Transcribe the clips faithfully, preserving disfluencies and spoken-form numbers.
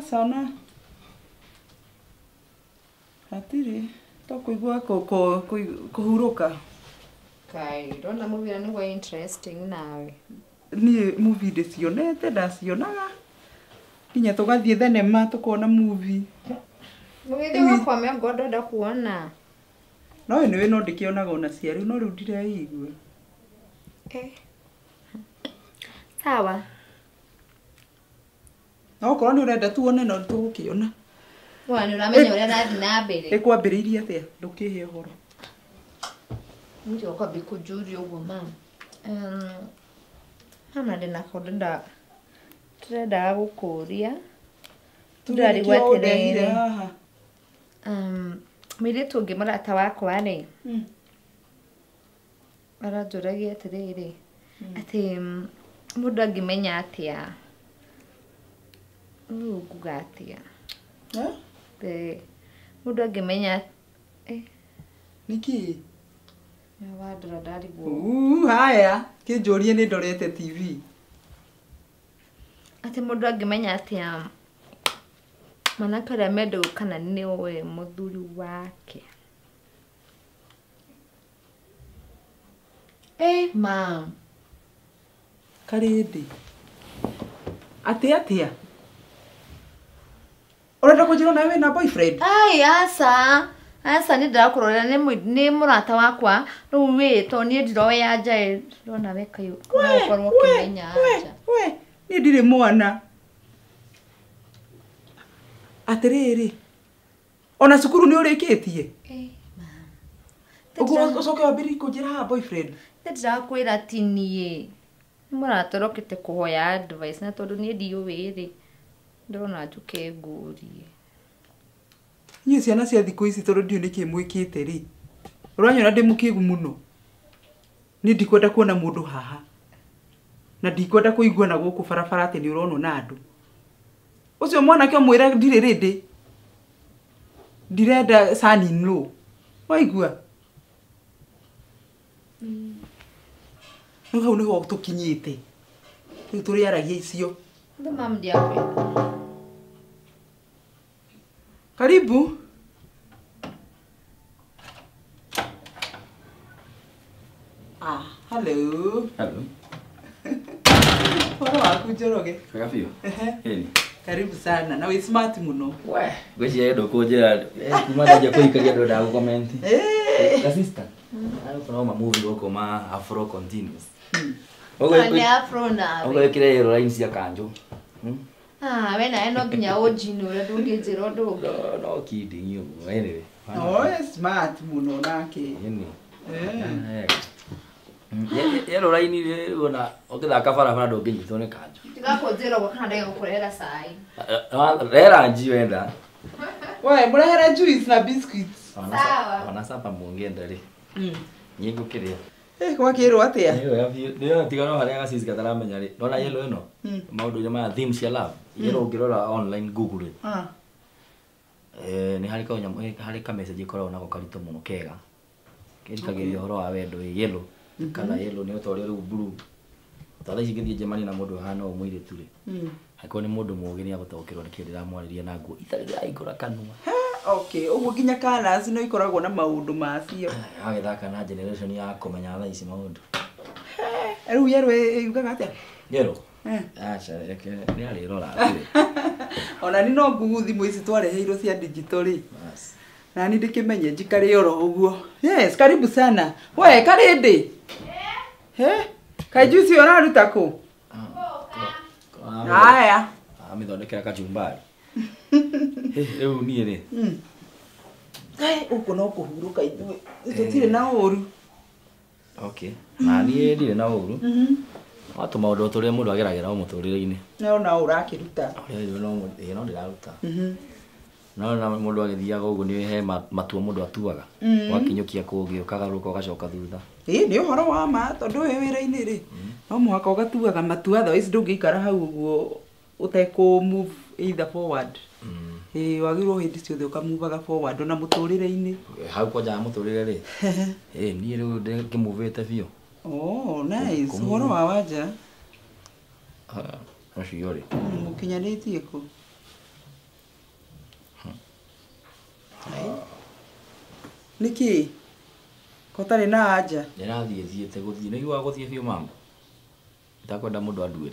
sana. Hatiri. To kuigua ko ko kuhuruka. Kai, ndona movie ni wa interesting nawe. Ni movie ndicionete ndacionaga. Kinya tugathie thenema tukona movie. Mwithio wakwa me ngondo nda kuona. No ni we no ndikionaga ona ciari no riu ndiraigua. Eh. Sawa. No korwo ni urenda tuone no tugukiona. Wani uramenya uria nathi na mbere. Ikwambiriria atia ndukihe horo. Ndio kwa bikujuri uguo mama. Um, hana ndina kondu nda turenda gukuria. Turari gweterere. Um, mire tungi murata wakwa ri. Mm. Aranjuragia atiriri. Ati mundu angimenya atia. Uyu nguga atia. Eh? Be mundu angimenya eh niki ya wadra dari go. Uh haya kinjurie ni ndorete T V. Ati mundu angimenya atia mana kara medo kana ni we muthuri wake. Eh ma Karindi. Ati atia. Urenda kujira nawe na boyfriend? Ai asa. Asa ni ndakurorera ni ni murata wakwa. Riu wi to ni ndiro ya nja ndona weka yu. No korwo kimenya aja. We, ni ndire mwana. Atiriri. Ona cukuru ni urikitie? Eh ma. Ugo ucoke wambiri kujira ha boyfriend? Ndirakwira tinie. Muratorokete kuhoya advice na tondu ni ndiyo wiri. Ndona njuke ngurie. Nyi ciana cia thikũ ici tondu ndio niki mwikite ri. Uranyona ndi mukigu muno. Ni ndikwenda kuona mundu haha. Na ndikwenda kuigua na guku barabara ati ni uronwo na andu. Ucio mwana kio mwira ndire rindi. Ndirenda son in law. Waigua? Mm. No hau niho tukinyite. Riu turi aragia icio. Ndo mam ndiakwenda. Karibu. Ah, hello. Hello. Wala waku Njoroge. Kaka Fio. Heni. Karibu sana. Na we smart muno. We, gweci endo kujira eh kuma ndaje kuikagia ndo ndagu comment. Eh, ka sister. Ayo kuna ma movie goko ma Afro continuous. Mm. Ogo ni Afro na. Ogo kire hero line cia kanjo. Hmm. Ah, we na eno ginya ojino ura ndungijira ndo. No, no kidding you. Anyway. Oh, smart muno nake. Yeni. Eh. Ye yero line ile ona okithaka barabara ndunginyitwo ni kanjo. Tigakonjera gwa kana ndega gukorera sai. Rera nji wenda. We, murahera juice na biscuits. Sawa. Ona sapa mungenda ri. Mm. Nyingo kiria. Eh, kwa kiro atia? Yo ya vi, ndio tigano haria gasisi kataramenya ri. Nona yelo ino. Maundu ya ma themes ya love. Yelo ngirora online Google. Ah. Eh, ni hari ka nyamu hari ka message ikora na kokarito muno kega. Kirikagiria horo wa wendo wi yelo. Kana yelo ni utori ru blue. Tala igithie Germany na mundu hana o mwire turi. Mm. Hako ni mundu mugini agutokirwo ni kindi ramwariria na nguo. Itari raigora kanua. Okay, uguo ginya colors no ikoragwo na maundu macio. Agithaka na generation ya kumenya tha ici maundu. Eh, riu yero yugaga atia? Yero. Eh. Acha reke ni ari rora. Ona ni no ngugu thimu ici twareheirwo cia digital ri. Bas. Na ni ndikimenye njikare oro uguo. Yes, karibu sana. We, karindi. Eh? Eh? Kajusi oraruta ku? Haya. Amithondekera kachumbari. Eu ni ri. Mm. Ai, uko no kuhuruka ithu. Tutire na oru. Okay. Na ni ndire na oru. Mhm. Watu maundu turia mundu ageragira o muturire-ini. No na urakiruta. Yo no yo no ndiraruta. Mhm. No na mundu agithiaga uguo ni he matua mundu atuaga. Wakinyukia kugi ukagaruka ugacoka thutha. Eh, ni uhoro wa ma tondu we wira-ini ri. No muhaka ugatuaga matua tha ici ndungikara hau uguo uteku move either forward. Mm. Eh, wagirwo hindi ciothe ukamuvaga forward na muturire-ini. Hau kwaja muturire ri. Eh, ni riu ngimuvite bio. Oh, nice. Uhoro wa wanja. Ah, acio ri. Mukinyanitie ku. Niki? Kotari na aja. Ndĩrathiĩ thiĩte gũthiĩ. Nĩ igua gũthiĩ biũ mama. Itakwenda mũndũ anduĩre.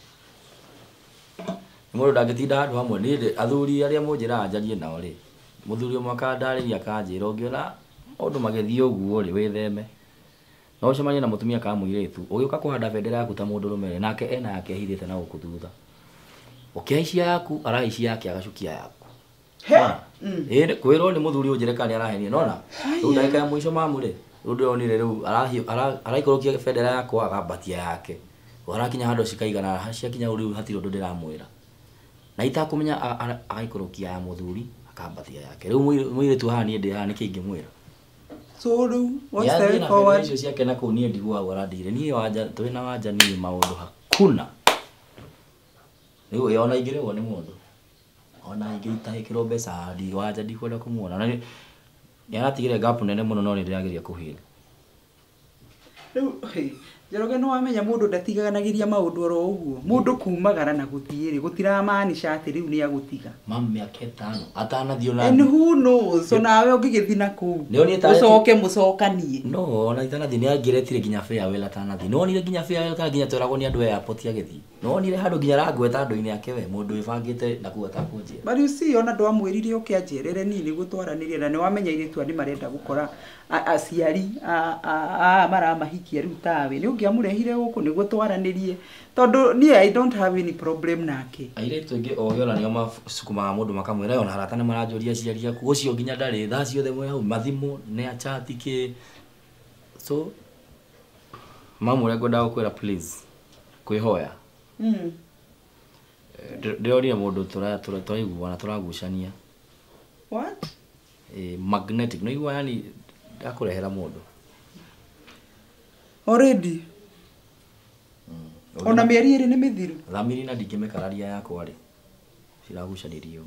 Mũndũ ndangĩtinda handũ hamwe nĩ athuri arĩa mũnjĩraga njarie nao rĩ. Mũthuri ũmwe akandarĩria akanjĩra ũngĩona maũndũ magĩthiĩ ũguo rĩ wĩtheme. No ũcemanie na mũtumia kana mũirĩtu ũgĩũka kũhanda bendera yaku ta mũndũ rũmere nake ena yake ehithĩte na gũkũ thutha. Ũkĩhaicia yaku arahaicia yake agacukia yaku. Ĩĩ kwĩrwo nĩ mũthuri ũnjĩre kana nĩ arahenia nona. Rĩu ndagĩka ya mũico mamu rĩ. Rĩu ndĩronire rĩu araikũrũkia bendera yakwa akambatia yake. Warakinya handũ cikaigana ciakinya rĩu hatirĩ ũndũ ndĩramwĩra. Na itakũmenya agaikũrũkia ya mũthuri akambatia yake. Rĩu mũirĩtu haha niĩ ndĩ haha nĩkĩ ingĩmwĩra. So rĩu what's the forward? Icio ciake na kũu niĩ ndiguaga arandire. Niĩ wanja tũrĩ na wanja niĩ maũndũ hakuna. Rĩu yona ingĩrĩgwo nĩ mũndũ. Ona ingĩitahĩkĩrwo mbeca ndi wanja ndikwenda kũmuona. Na nĩaratigire gap nene mũno no nĩndĩrageria kũhĩra. Rĩu Njoroge no wamenya mũndũ ndatiganagĩria maũndũ oro ũguo. Mũndũ kumagara na gũthiĩ rĩ gũtiramaanisha atĩ rĩu nĩ agũtiga. Mama mĩaka ĩtano atanathio na. And who knows? So nawe ũngĩgĩthi na kũu. Ũcoke mũcokanie. No ona itanathi nĩ angĩretire nginya farewell atanathi. No onire nginya farewell kana nginya tweragwo nĩ andũ ya airport agĩthiĩ. No onire handũ nginya rangweta andũ-inĩ yake we mũndũ wĩbangĩte na kuo atakũnjĩra. But you see ona ndwamwĩrire ũkĩanjĩrĩre niĩ nĩguo twaranĩrie na nĩ wamenya airĩtu nĩ marenda gũkora aciari a maramahikia rĩu tawe. Nĩ ũngĩamũrehire gũkũ nĩguo twaranĩrie. Tondũ niĩ I don't have any problem nake. Airĩtu aingĩ ohio na nĩo macukumaga mũndũ makamwĩra ona harata nĩ maranjũria aciari aku ũcio nginya ndarĩ thaa ciothe mwe hau mathimũ nĩ achat kĩ. So mamu ũrĩa ngwendaga gũkwĩra please kwĩhoya. Mm. Ndĩronire mũndũ tũraiguana tũragucania. What? Eh, magnetic no igua yani ndakũrehera mũndũ. Already. Ona mĩeri ĩrĩ nĩ mĩthiru. Thamiri na ndingĩmĩkararia yakwa rĩ. Ciragucanĩrio.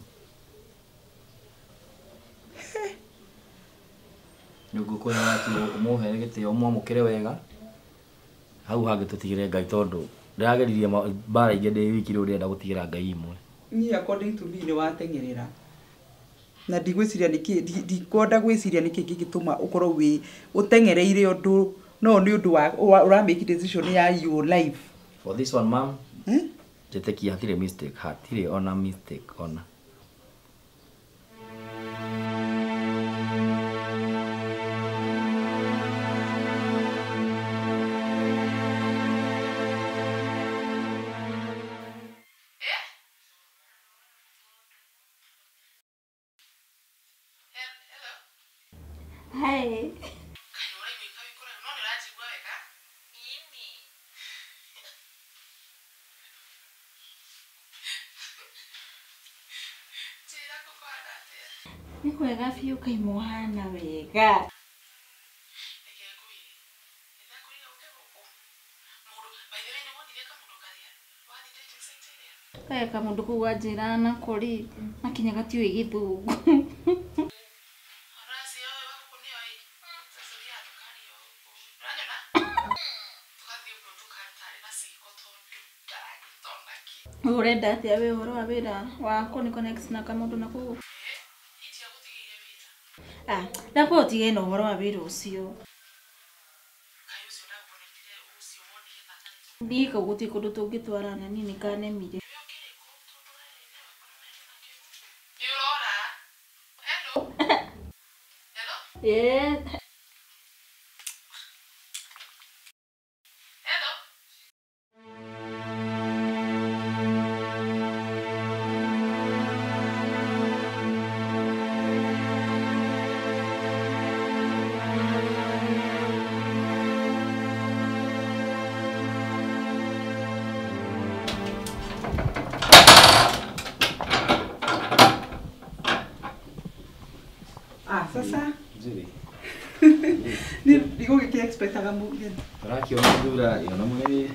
Nĩngũkwĩra atĩ ũmũhe gĩtĩo ũmwamũkĩre wega. Hau hangĩ tũtigĩre Ngai tondũ ndĩrageririe mbara ingĩ ndĩ wiki rĩu ndĩrenda gũtigĩra Ngai imwe. Niĩ according to me nĩ wateng'erera. Na ndigwĩciria nĩkĩ ndikwenda gwĩciria nĩkĩ kĩngĩtũma ũkorwo wĩ ũteng'ereire ũndũ no nĩ ũndũ wa ura make decision ya your life. For this one mom. Eh? Jeteki hatirĩ mistake hatirĩ ona mistake ona. Hi. Nĩ kwega biũ kaimũhana wega. Kaya kamundu kau wanjĩra nakũrĩ makinyaga tiũĩ gĩthũngũ. Urenda atĩa we ũhoro wa wĩra wa kũniconnect na kamundu na kũu? Ah, ndakwa ũtige na ũhoro wa wĩra ũcio. Ndiĩ kau gũtirĩ kũndũ tũngĩtwarana niĩ nĩkanemire. Yeah. Ah, sasa. Nzuri. Ni digo que expectaba muy bien. Para que una dura, yo no me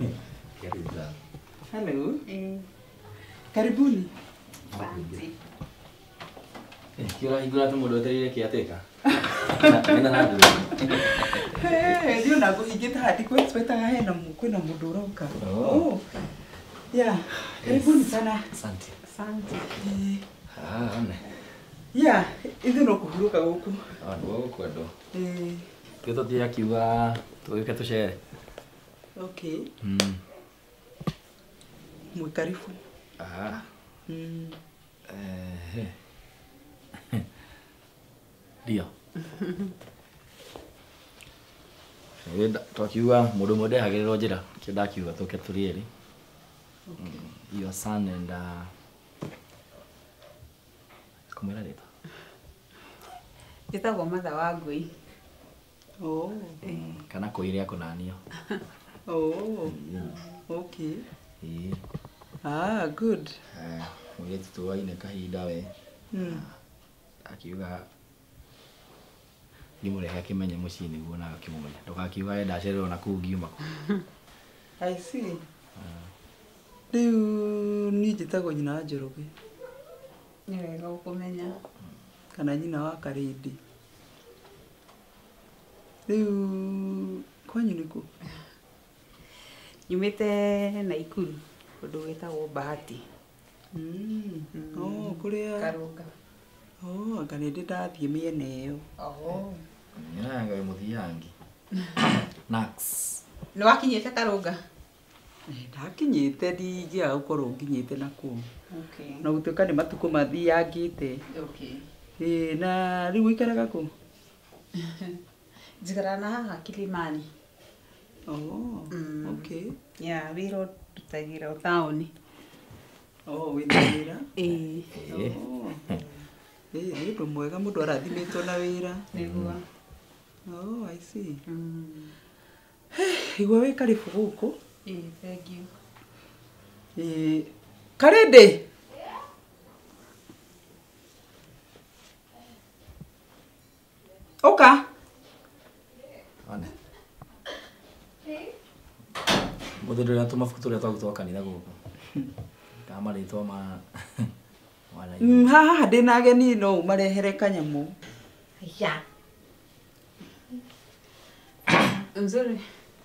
Hello. Eh. Karibuni. Asante. Eh, kila igura tu mudo tari kiateka. Nenda na dura. Eh, ndio na kuhigita hadi ku expectaga hena kwina mundu uroka. Oh. Yeah. Karibuni sana. Asante. Asante. Ah, ane. Ya, ithu no kuhuruka guku. Ah, ndio kwendo. Eh, Kito tia kiuga tuweke tuchere. okay. Mm. Mwe karibu. Ah. Mm. Eh. Ndio. Wenda twakiuga mundu mode hagirirwo njira kio ndakiuga tuke turieri. Okay. Your son and uh kumera rita. Njĩtagwo Martha Wangui. Oh. Mm. Kana kuiria kunanio. Oh. Okay. Eh. Ah, good. Eh, mwitu tuwaine kahinda we. Mm. Akiuga nimurehe akimenye mucii niguo nawe kimumenya ndugakiuga enda acererwo na kuu ngiuma ku. I see. Riu ni njĩtagwo nyina wa Njoroge. Nĩ wega gũkũmenya. Kana nyina wa Karĩndĩ. Riu kwanyu nĩ kũ? Nyumĩte Naikuru kũndũ gwĩtagwo Bahati. Mm. Oh, kũrĩa Karũnga. Oh, anga nĩ ndĩ ndathiĩ mĩena ĩyo. Oh. Nyiranga we muthiangi. Nax. Nĩ wakinyĩte Karũnga? Ndakinyĩte ndingĩaga gũkorwo nginyĩte na kũu. Okay. Na gũtuĩka nĩ matukũ mathiangĩte. Okay. Ĩĩ, na rĩu ũikaraga kũ? Njikaraga na haha Kilimani. Oh, Mm. okay. Ya, wĩra ndutagĩra taũni. Oh, wĩna wĩra? Ĩĩ. Eh. Oh. Ĩĩ, nĩ ũndũ mwega mũndũ arathimĩtwo na wĩra. Nĩguo. Oh, I see. Mm. Igua wĩ karibu gũkũ. Ĩĩ, thank you. Ĩĩ, Karĩndĩ. Ũka. Ane. Muthuri na tumafuku turia twagutwa kanitha guku. Kama ritwa ma wala. Mm, haha ndĩ na ageni no umarehere kanyamũ. Ya. Mzuri.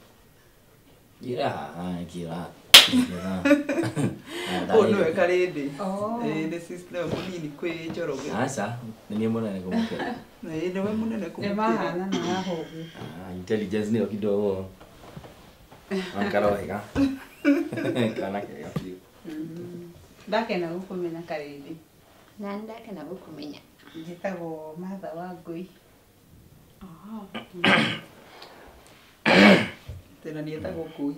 Ira, ah, kira. Ũyũ nĩwe Karĩndĩ. Oh. Ĩĩ, nĩ sister mũnini kwĩ Njoroge. Asa, ni munene kumukira. Ĩĩ, nĩwe mũnene Nĩ kũmũkĩra. mahana na hahogu. Ah, intelligence ndio kidogo. Ankara wega. Kana kega pio. Ndakena gũkũmenya Karĩndĩ. Na ndakena gũkũmenya. Njĩtagwo Martha Wangui. Tena nĩ etagwo Kũi.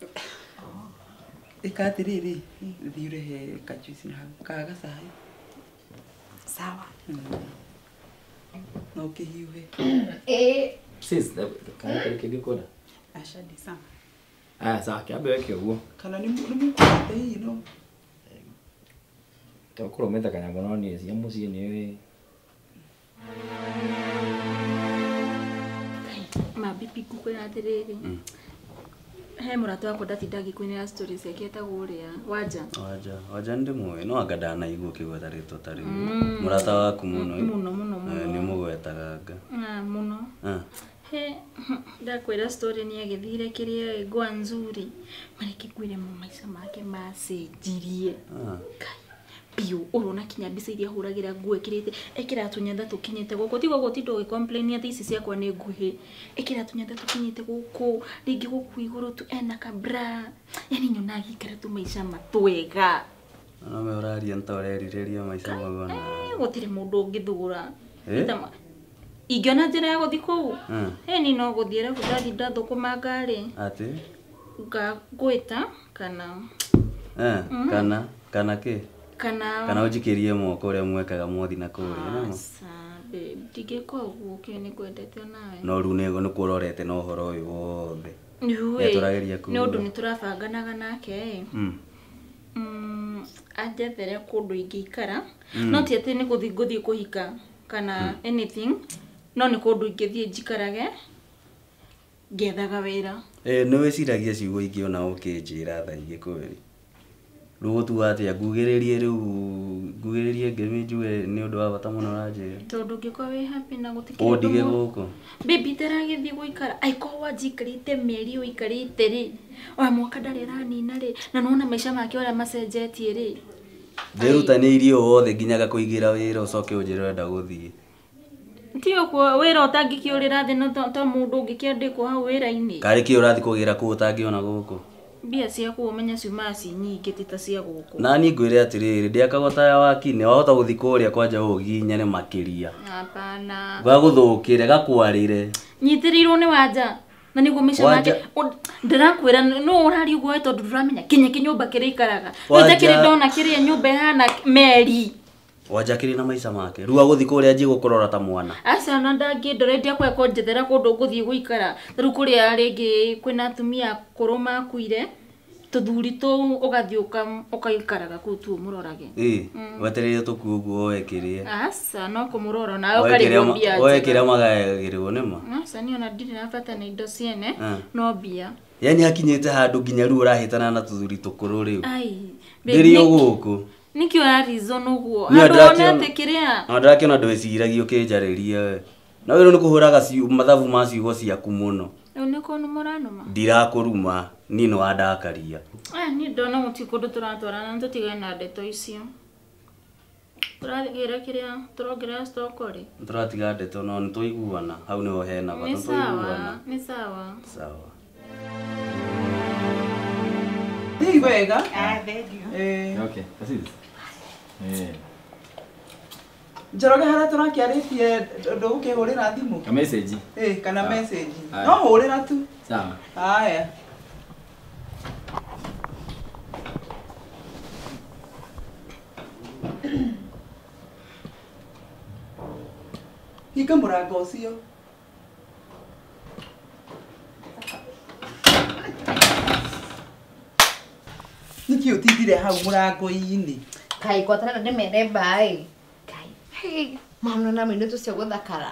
Ĩka atĩrĩrĩ, thiĩ ũrehe kajuici na hau, ka gacai. Sawa. No kĩhiũhe. Ĩĩ. Sis, kana kile kingikona. Ashadi sana. Ah, sawa, kiambe weke uguo. Kana nĩ nĩ mũkũrĩte hihi no? Tokoro meta kanyambo no ni cia mucii ni we. Mabibi kukwĩra atĩrĩrĩ. He mũrata wakwa ndatinda agĩkwĩnĩra stories yake etagwo ũrĩa Wanja. Wanja, Wanja ndĩ mũĩ no anga ndanaigua kĩgweta rĩtwa ta rĩu. Mũrata waku mũno. Mũno mũno mũno. Nĩ mũgwetaga anga. Ah, mũno. Ah. He ndakwĩra story nĩ agĩthire kĩrĩa Ngwa Nzuri. Mareke kwĩre mu maica make macenjirie. Ah. Biũ ũrona kinya mbica iria hũragĩra nguo ĩkĩrĩte ĩkĩra tũnyenda tũkinyĩte gũkũ tiga gũtinda ũgĩcomplain atĩ ici ciakwa nĩ nguhĩ ĩkĩra tũnyenda tũkinyĩte gũkũ rĩngĩ gũkũ igũrũ tu ena kabra yani nyona gĩikara tu maica matwega no me ũraria ntorerirĩria maica maguo na gũtirĩ mũndũ ũngĩthũgũra Eh? ingĩona njĩra ya gũthiĩ kũu Mm. eni no gũthiĩra gũthathi ndathũkũma ngari Atĩ? ngagwĩta kana Eh, kana kana kĩ? kana Kana ũnjikĩrie moko ũrĩa mwekaga mwothi na kũrĩa no? Asa, babe, ndingĩka ũguo kĩ nĩ kwendete nawe. No rĩu nĩ nĩ kũrorete na ũhoro ũyũ wothe. Nĩũĩ, Nĩtũrageria kuuga. nĩ ũndũ nĩ tũrabanganaga nake Mm. mm, anjethere kũndũ ingĩikara no ti atĩ nĩ gũthiĩ ngũthiĩ kũhika kana anything no nĩ kũndũ ingĩthiĩ njikarage ngethaga wĩra. Eh, nĩ wĩciragia ciugo ingĩ ona ũkĩnjĩra tha ingĩ kweri. Rĩu gũtuga atĩa ngugĩrĩrie rĩu ngugĩrĩrie ngemi njuge nĩ ũndũ wa bata mũno ũranjĩra. Tondũ ũngĩkorwo wĩ happy na gũtikĩrĩ Ũndige ũndũ mũru- gũkũ. Baby ndaragĩthiĩ gũikara aiko wanjikarĩte mĩeri ũikarĩte rĩ oya mwaka ndarĩ aranina rĩ na nona maica make ũrĩa macenjetie rĩ Nderutanĩirie wothe nginya gakũigĩra wĩra ũcoke ũnjĩre ũrenda gũthiĩ. Tio kwa wĩra ũtangĩkĩũrĩra thĩ no to mũndũ ũngĩkĩandĩkwo hau wĩra-inĩ. Karĩ kĩ ũrathi kũgĩra kũu ũtangĩona gũkũ. Mbia ciaku ũmenya ciumaga ci nyingĩ ti ta cia gũkũ. Na niĩ ngwĩre atĩrĩrĩ ndĩakagota ya wakinĩ wahota gũthi kũrĩa kwanja ũginyane makĩria. Hapana. Gagũthũkĩre gakwarĩre. Nyitĩrĩirwo nĩ wanja. Na nĩguo mĩcemanio ndĩrakwĩra no ũrari ũguo tondũ ndũramenya kinya kĩnyũmba kĩrĩa ikaraga. Rĩu kĩrĩ ndona kĩrĩa nyũmba ihana meri. Wanja kĩrĩ na maica make. Rĩu agũthi kũrĩa nji gũkũrora ta mwana. Aca na ndangĩndorendia kwa kũnjethera kũndũ ngũthiĩ gũikara. Rĩu kũrĩa rĩngĩ kwĩna atumia akũrũ makuire tũthuri tũu ũgathiĩ ũkaikaraga kũu tu ũmũrorage. Ĩ wetereire tũkuo ũguo oe kĩrĩa. Aca no kũmũrora nawe ũkarĩhwo mbia. Oe kĩrĩa magayagĩrĩrwo nĩma. Aca niĩ ona ndirĩ na bata na indo ciene no mbia. Yani hakinyĩte handũ nginya rĩu ũrahĩtana na tũthuri tũkũrũ rĩu. Ai. Ndĩrĩ gũkũ. Nikio ya reason ũguo. Andũ onete kĩrĩa. Ndĩrakĩona ndwĩciragia ũkĩnjarĩria we. Na wĩrwo nĩ kũhũraga mathabu ma ciugo ciaku mũno. Rĩu nĩ kũnũ mũranũma. Ndirakũruma niĩ nĩ wandakaria. Aya niĩ ndona mũti kũndũ tũratwarana na tũtigane na ndeto icio. Tũrathigĩra kĩrĩa tũrongerera stock rĩ. Tũratiga ndeto no nĩ tũiguana hau nĩho hena bata Nĩ sawa, nĩ sawa. Sawa. Ni wega. Ah, thengiũ. Eh. Okay, Aziz. Eh. Njoroge harĩa tũrakĩarĩtie ndũgũkĩhũrĩra thimũ. Ka message. Eh, kana message. Aya. No hũrĩra tu. Sawa. Haya. Hinga mũrango ũcio. Nĩkĩ ũtindire hau mũrango-inĩ? Kai kwa tana ndĩmere mbaĩ. Kai. Hey, mwana na mĩnĩ tũcio gũthakara.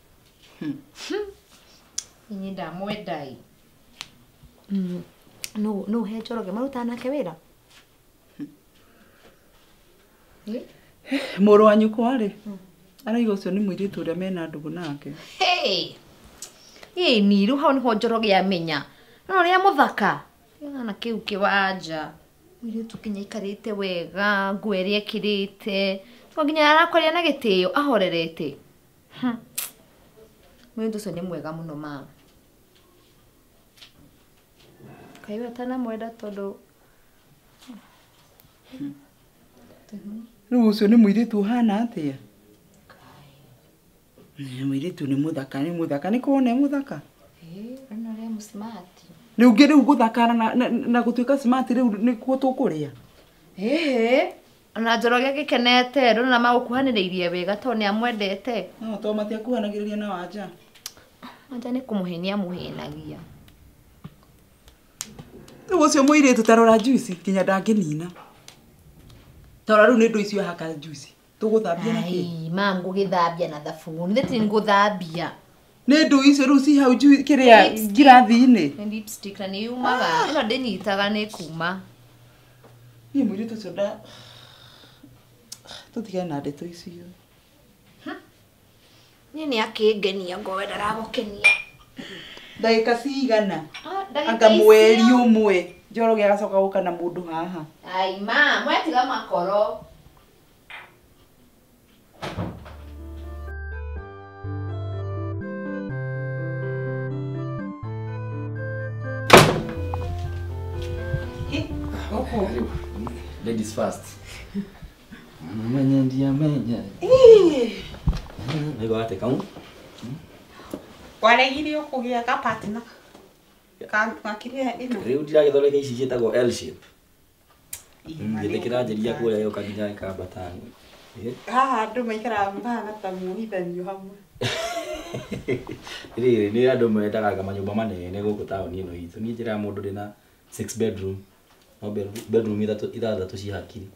Niĩ ndamwendai. Mm. No no he Njoroge maruta nake wĩra. Eh? Mũrũ wa nyũkwa rĩ? Araiga ũcio nĩ mũirĩtu ũrĩa mena ndũgũ nake. Hey. Ĩ niru hau nĩho Njoroge amenya. No rĩa mũthaka. Yana kĩu kĩwanja. Mũirĩtu kinya ikarĩte wega, nguo ĩrĩa ekĩrĩte. No nginya arakwaria na gĩtĩo ahorerete. Mũirĩtu ũcio nĩ mwega mũno mama. Kai we tana mwenda tondũ Rĩu ũcio nĩ mũirĩtu ũhana atĩa? Nĩ mũirĩtu nĩ mũthaka, nĩ mũthaka, nĩ kuona nĩ mũthaka. Eh, ana rĩa smart. Rĩu ngĩ rĩu gũthakara na na gũtuĩka smart rĩu nĩkuo tũkũrĩa. Eh, ona Njoroge gĩkenete, rũna magũkuhanĩrĩirie wega tondũ nĩ amwendete. No to matiakuhanagĩrĩria na wanja. Wanja nĩ kũmũhenia mũhenagia. Rĩu ũcio mũirĩtu tarora juice kinya ndangĩnina. Tora rĩu nĩ ndũ icio haka juice. Tũgũthambia na kĩ? Ai, ma ngũgĩthambia na thabuni. Thĩti nĩ ngũthambia. Nĩ ndũ icio rĩu ci hau kĩrĩa ngirathi-inĩ. Nĩ lipstick na nĩ yumaga. Ĩno ndĩnyitaga nĩ kuma. Niĩ mũirĩtu ũcio nda tũtigane na ndeto icio. Niĩ nĩ akĩngenia ngowe ndaragũkenia. Ndagĩka cigana? Ndagĩka Anga mweri ũmwe Njoroge agacoka gũka na mũndũ haha. Ai ma, mwetiga makoro. Ladies first. Mwenye ndiye mwenye. Nego ate kau. Waregire ũkũgĩa ka partner. Ka makire ino. Riu ndiragĩthondeka ici ciĩtagwo L shape. Ngĩte kĩranjĩria kuoya yo kanginya ĩkambatani. Haha andũ maikara mbana ta mũhithanio hamwe. Rĩrĩ nĩ andũ mendaga manyũmba manene gũkũ taũni ĩno itũ. Niĩ njĩra mũndũ ndĩna six bedroom. No bedroom ithatũ ithathatũ ci hakiri.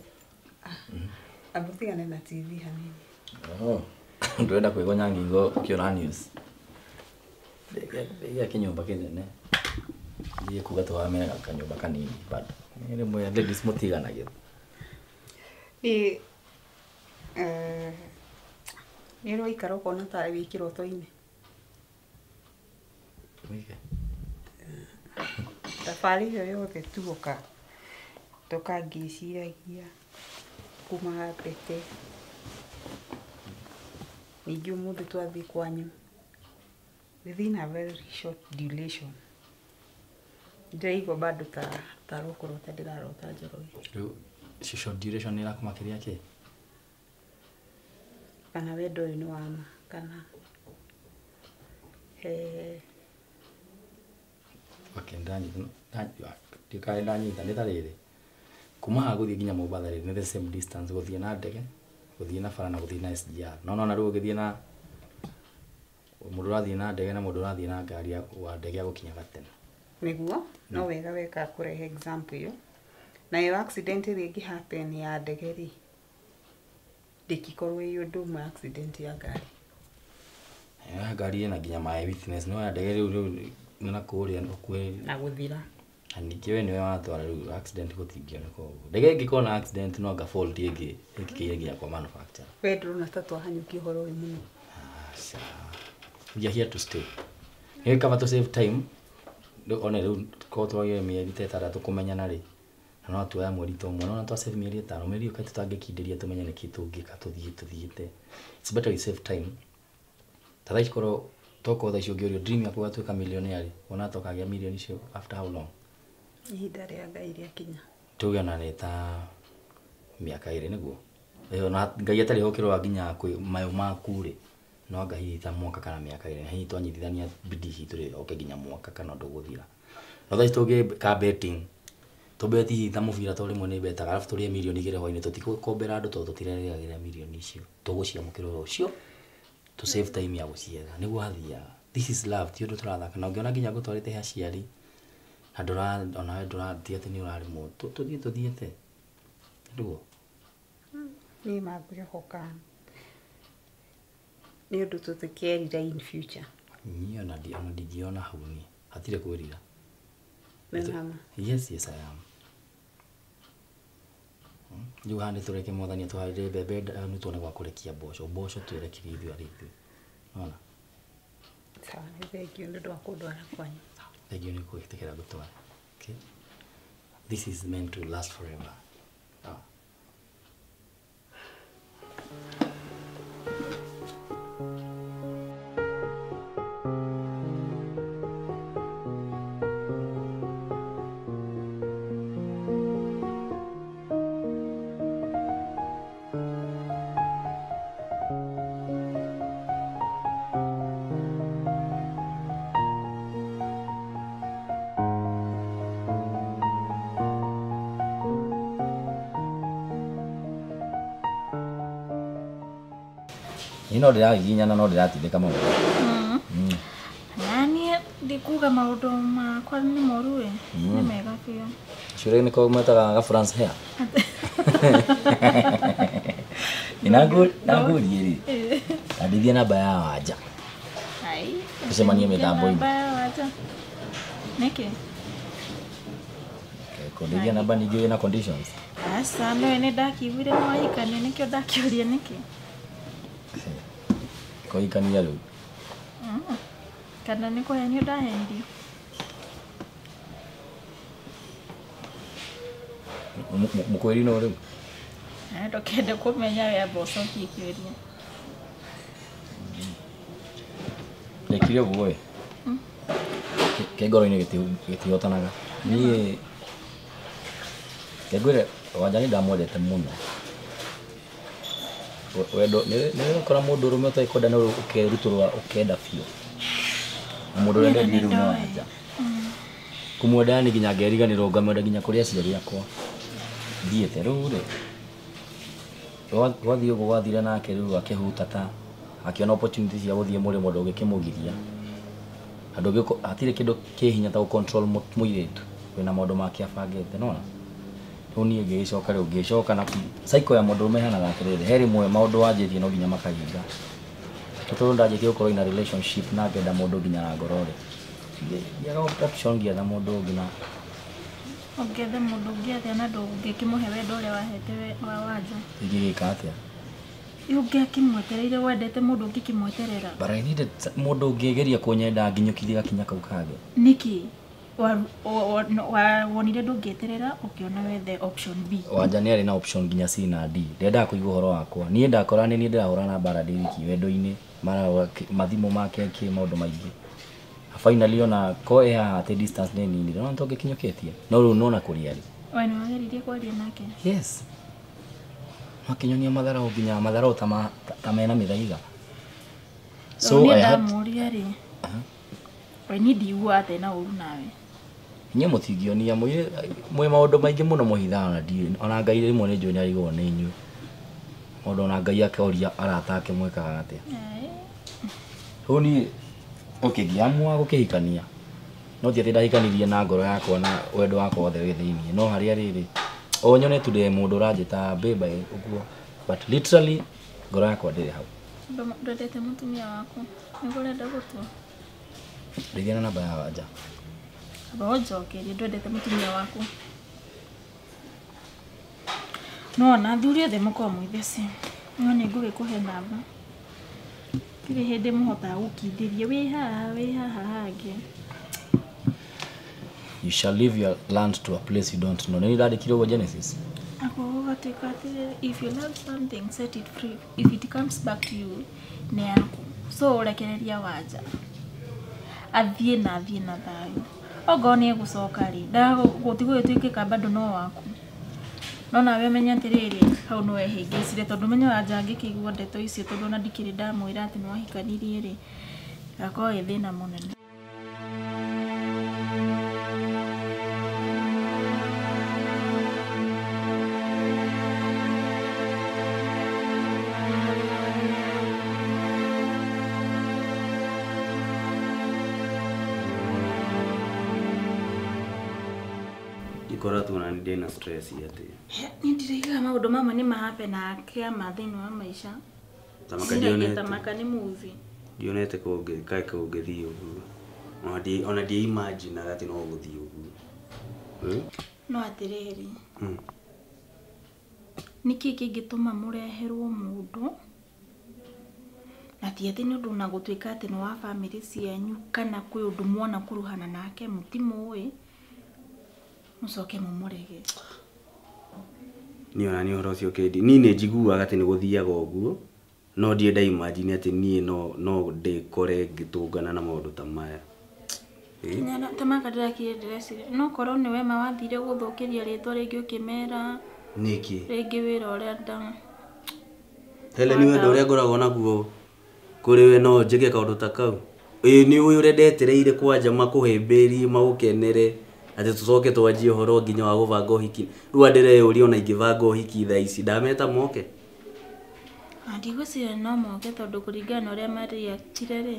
Andũ tigane na T V hanini. Oh. Ndĩrenda kwĩgonya ngingo ũkĩona news. Ndĩgĩa kĩnyũmba kĩnene. Ndiye kuga twamera kanyũmba kanini bado. Nĩ rĩmwe ladies mũtiganagĩra. Ĩ eh nĩ rwo ikara ũkona ta wĩ kĩroto-inĩ. Wĩke. Thabarĩ ĩyo yothe tuoka tũkangĩciragia kuma Brete. Ningĩ ũmũthĩ twathiĩ kwanyu. Within a very short duration. Ndaigua bado ta ta rũkũrũta ndĩrarota Njoroge. Rĩu short duration nĩ ĩrakũmakĩria kĩ? Kana wendo ũyũ nĩ wama kana he Wakendanyita ndikae ndanyita nĩ ta rĩrĩ. Kuma haha gũthiĩ nginya Mombatha rĩ nĩ the same distance gũthiĩ na ndege, gũthiĩ na bara na gũthiĩ na S G R. No no na rĩu ũgĩthiĩ na mũndũ ũrathiĩ na ndege na mũndũ ũrathiĩ na ngari wa ndege agũkinyaga tene. Nĩguo no wega weka kũrehe example ĩyo. Na yo accident ĩrĩa ĩngĩ happen ya ndege rĩ ndĩkikorwo ĩ ũndũ ũmwe accident ya ngari. Ya ngari ĩna nginya my witness no ya ndege rĩu rĩu na kũrĩa kwĩ Na gũthira. na ningĩ we nĩwe watwara rĩu accident gũtingĩoneka ũguo. Ndege ĩngĩkorwo na accident no anga fault ĩngĩ ĩkĩkĩire nginya kwa manufacturer. We ndĩrona ta twahanyũkia ũhoro ũyũ mũno. Aca. We are here to stay. Nĩ kaba to save time. Ona rĩu ko twagire mĩeri ta ĩtandatũ kũmenyana rĩ. Na no tuoya mweri ta ũmwe no twa save mĩeri ĩtano. Mĩeri ĩyo kaĩ tũtangĩkindĩria tũmenye nĩkĩ tũngĩka tũthiĩ tũthiĩte. It's better we save time. Tatha ikorwo toko tha icio ngĩorio dream yaku gatuĩka millionaire ona tokagĩa million icio after how long? Ihinda rĩa Ngai rĩakinya. Tuge ona nĩ ta mĩaka ĩrĩ nĩguo. Ĩyo na Ngai atarĩ hokĩrwo nginya kwĩ mayo maku rĩ. No Ngai ta mwaka kana mĩaka ĩrĩ. Hihi twanyitithania bidii hitũ rĩ oke nginya mwaka kana ndũgũthira. No tha tũgĩ ka betting. Tũbeti hihi ta mũbira tũ rĩmwe nĩ betaga alafu tũrĩe million igĩrĩ hwainĩ tũtikombera andũ tondũ tũtirerĩgagĩra million icio. Tũgũciamũkĩra ũcio. To save time ya gũcietha nĩguo athiaga. This is love ti ũndũ tũrathaka na ũngĩona nginya gũtwarĩte he aciari na ndũra ona ndũrathi atĩ nĩ ũrarĩmwo tũthiĩ tũthiĩte nĩguo Niĩ mangĩhoka nĩ ũndũ tũtĩkerira in future. niĩ ona ndi ona ndingĩona hau niĩ hatirĩ kwĩrira. Nĩ nama. Yes, yes I am. Rĩu haha nĩtũreke Mwathani atũharĩrie mbembe nĩ tuone gwa kũrekia mboco mboco twerekirie ithuĩ arĩ ithuĩ. Ona Sawa nĩ thengio nĩ ũndũ wa kũndwara kwanyu. thengio nĩ gwĩtĩkĩra gũtwara. Okay. This is meant to last forever. Ah. Ino ndĩragiginyana no ndĩratindĩka mũno. Mm. Nani ndikuga maũndũ makwa nĩ moru we. Nĩ mega biũ. Cure nĩ ko metaga ga France hair. Inagu nagurie ri. Adithia namba ya wanja. Ai. Tucemanie mĩtambo-inĩ. Namba ya wanja. Nĩkĩ? Kũndithia namba ningĩ na conditions. Asa no ene ndakiguire mwahikania nĩkĩo ndakĩũria nĩkĩ? Kũhikania rĩu. Kana nĩ kũhenio ndahendio. Mũkwĩri no rĩu. Eh ndokende kũmenya we mboco kĩkĩũria. Ndekire ũguo ĩ. Kĩngoro-inĩ gĩtihotanaga. Niĩ Kĩngũire wanja nĩ ndamwendete mũno. Wendo nĩ ũkora mũndũ ũrũme ũtakwenda no ũkerutũrũra ũkenda biũ. Na mũndũ ũrĩa ndendia rĩu nĩ wanja. Kũmwenda nĩ nginya ngeriganĩrwo ngamwenda nginya kũrĩ aciari akwa. Thiĩte rĩu rĩ. Gwathiĩ ũguo gwathire nake rĩu akĩhuta ta akĩona opportunity cia gũthiĩ mũrĩmo ndũngĩkĩmũgiria. Andũ hatirĩ kĩndũ kĩhinya ta gũcontrol mũirĩtu. Wĩna maũndũ make abangĩte nona. Rĩu niĩ ngĩgĩcoka rĩu ngĩcoka na cycle ya mũndũ ũrũme ihanaga atĩrĩrĩ he rĩmwe maũndũ wanjĩtie no nginya makahinga. Tondũ ndanjĩtie gũkorwo ina relationship na ngenda mũndũ nginya na ngoro rĩ. Ndiaga option ngĩetha mũndũ ũngĩ na Ũngĩetha mũndũ ũngĩ atĩa na ndũngĩkĩmũhe wendo ũrĩa wahete wa wanja. ingĩgĩka atĩa. Ũngĩakĩmwetereire wendete mũndũ ũngĩ kĩmweterera. But I needed mũndũ ũngĩgeria kũnyenda nginyũkithia gakinya kau kage. Nĩkĩ? wonire ndũngĩeterera ũkĩona wethe option B. Wanja nĩ arĩ na option nginya C na D. Ndendaga kũigua ũhoro wakwa. Niĩ ndakora nĩ niĩ ndĩrahũra na mbara ndĩ wiki wendo-inĩ, mara mathimũ make kĩ maũndũ maingĩ. Finally ona ko e haha atĩ distance nĩ nini. No tũngĩkinyũkĩtie. No rĩu nona kũrĩa arĩ. We nĩ wageririe kwaria nake? Yes. Makinyonia matharau nginya matharau ta ta mena mĩthaiga. So I had mũria rĩ. We ni ndiigua atĩ na ũru nawe. Nye mũtingionia mwĩ mwĩ maũndũ maingĩ mũno mũhitha ona ndiĩ ona Ngai rĩmwe nĩ njũĩ nĩ arigwo nĩ inyuĩ. Mũndũ ona Ngai akoria arata ake mwĩkaga atĩa. Rĩu niĩ ũkĩngiamua gũkĩhikania no ti atĩ ndahikanirie na ngoro yakwa na wendo wakwa wothe wĩ thĩinĩ, no harĩa rĩrĩ o nyone tu ndĩ mũndũ ũranjĩta babe ũguo, but literally ngoro yakwa ndĩrĩ hau. Ndwendete mũtumia waku nĩguo ũrenda gũtua? Ndeithia na namba ya Wanja. Aba njokerie ndwendete mũtumia waku. No na thuri othe mũkorwo mwĩtheci no nĩ ngũgĩkũhe namba. Kĩrĩ hĩndĩ mũhotaga gũkindĩria wĩ haha wĩ haha hangĩ. You shall leave your land to a place you don't know. Nĩ ndandĩkire ũguo Genesis. If you love something, set it free. If it comes back to you, nĩ yaku. So rekereria Wanja athiĩ na athiĩ na thayũ. Ogo nĩ egũcoka rĩ, ndagũtigwo gĩtuĩkĩka bado no waku. No nawe menya atĩrĩrĩ hau no ehĩngĩcire tondũ menya Wanja angĩkĩigua ndeto icio tondũ ona ndikĩrĩ ndamwĩra atĩ nĩ wahikanirie rĩ, gakorwo ĩ thĩna mũnene. Ikora tu na ndĩ na stress yate. Ni ndiriga maũndũ mama nĩ mahape na kia mathĩinĩ wa maisha. Tamaka ndionete. Tamaka nĩ movie. Ndionete kũngĩ kaĩ kũngĩthiĩ ũguo. Ona ndi ona ndi imagine agati no gũthiĩ ũguo. No atĩrĩrĩ. Nĩkĩ kĩngĩtũma mũreherwo mũndũ? Na ti atĩ nĩ ũndũ na gũtuĩka atĩ nĩ wa family cianyu kana kwĩ ũndũ mwana kuruhana nake mũtimũĩ. Mucoke mumurege. Ni ona ni horo cio kĩndi. Ni nĩ njiguaga atĩ nĩ gũthiaga ũguo. No ndienda imagine atĩ niĩ no no ndĩkore ngĩtũngana na maũndũ ta maya. Nyana tamaka ndĩrakire ndĩreciria. No korwo nĩ we mawathire gũthũkĩria rĩtwa rĩngĩ ũkĩmera. Nĩkĩ? Rĩngĩ wĩra ũrĩa nda. Hele ni wendo ũrĩa ngoragwo naguo kũrĩ we no njĩke kaũndũ ta kau. Ĩĩ nĩ ũyũ ũrĩa ndetereire kwanja makũhĩmbĩrie magũkenere. Ati tucoke twanjie horo nginya wa gũbanga ũhiki. Rĩu ndĩreyũria ona ingĩbanga ũhiki thaa ici ndameta moke. Ndigũciria no moke tondũ kũringana na ũrĩa mareactire rĩ.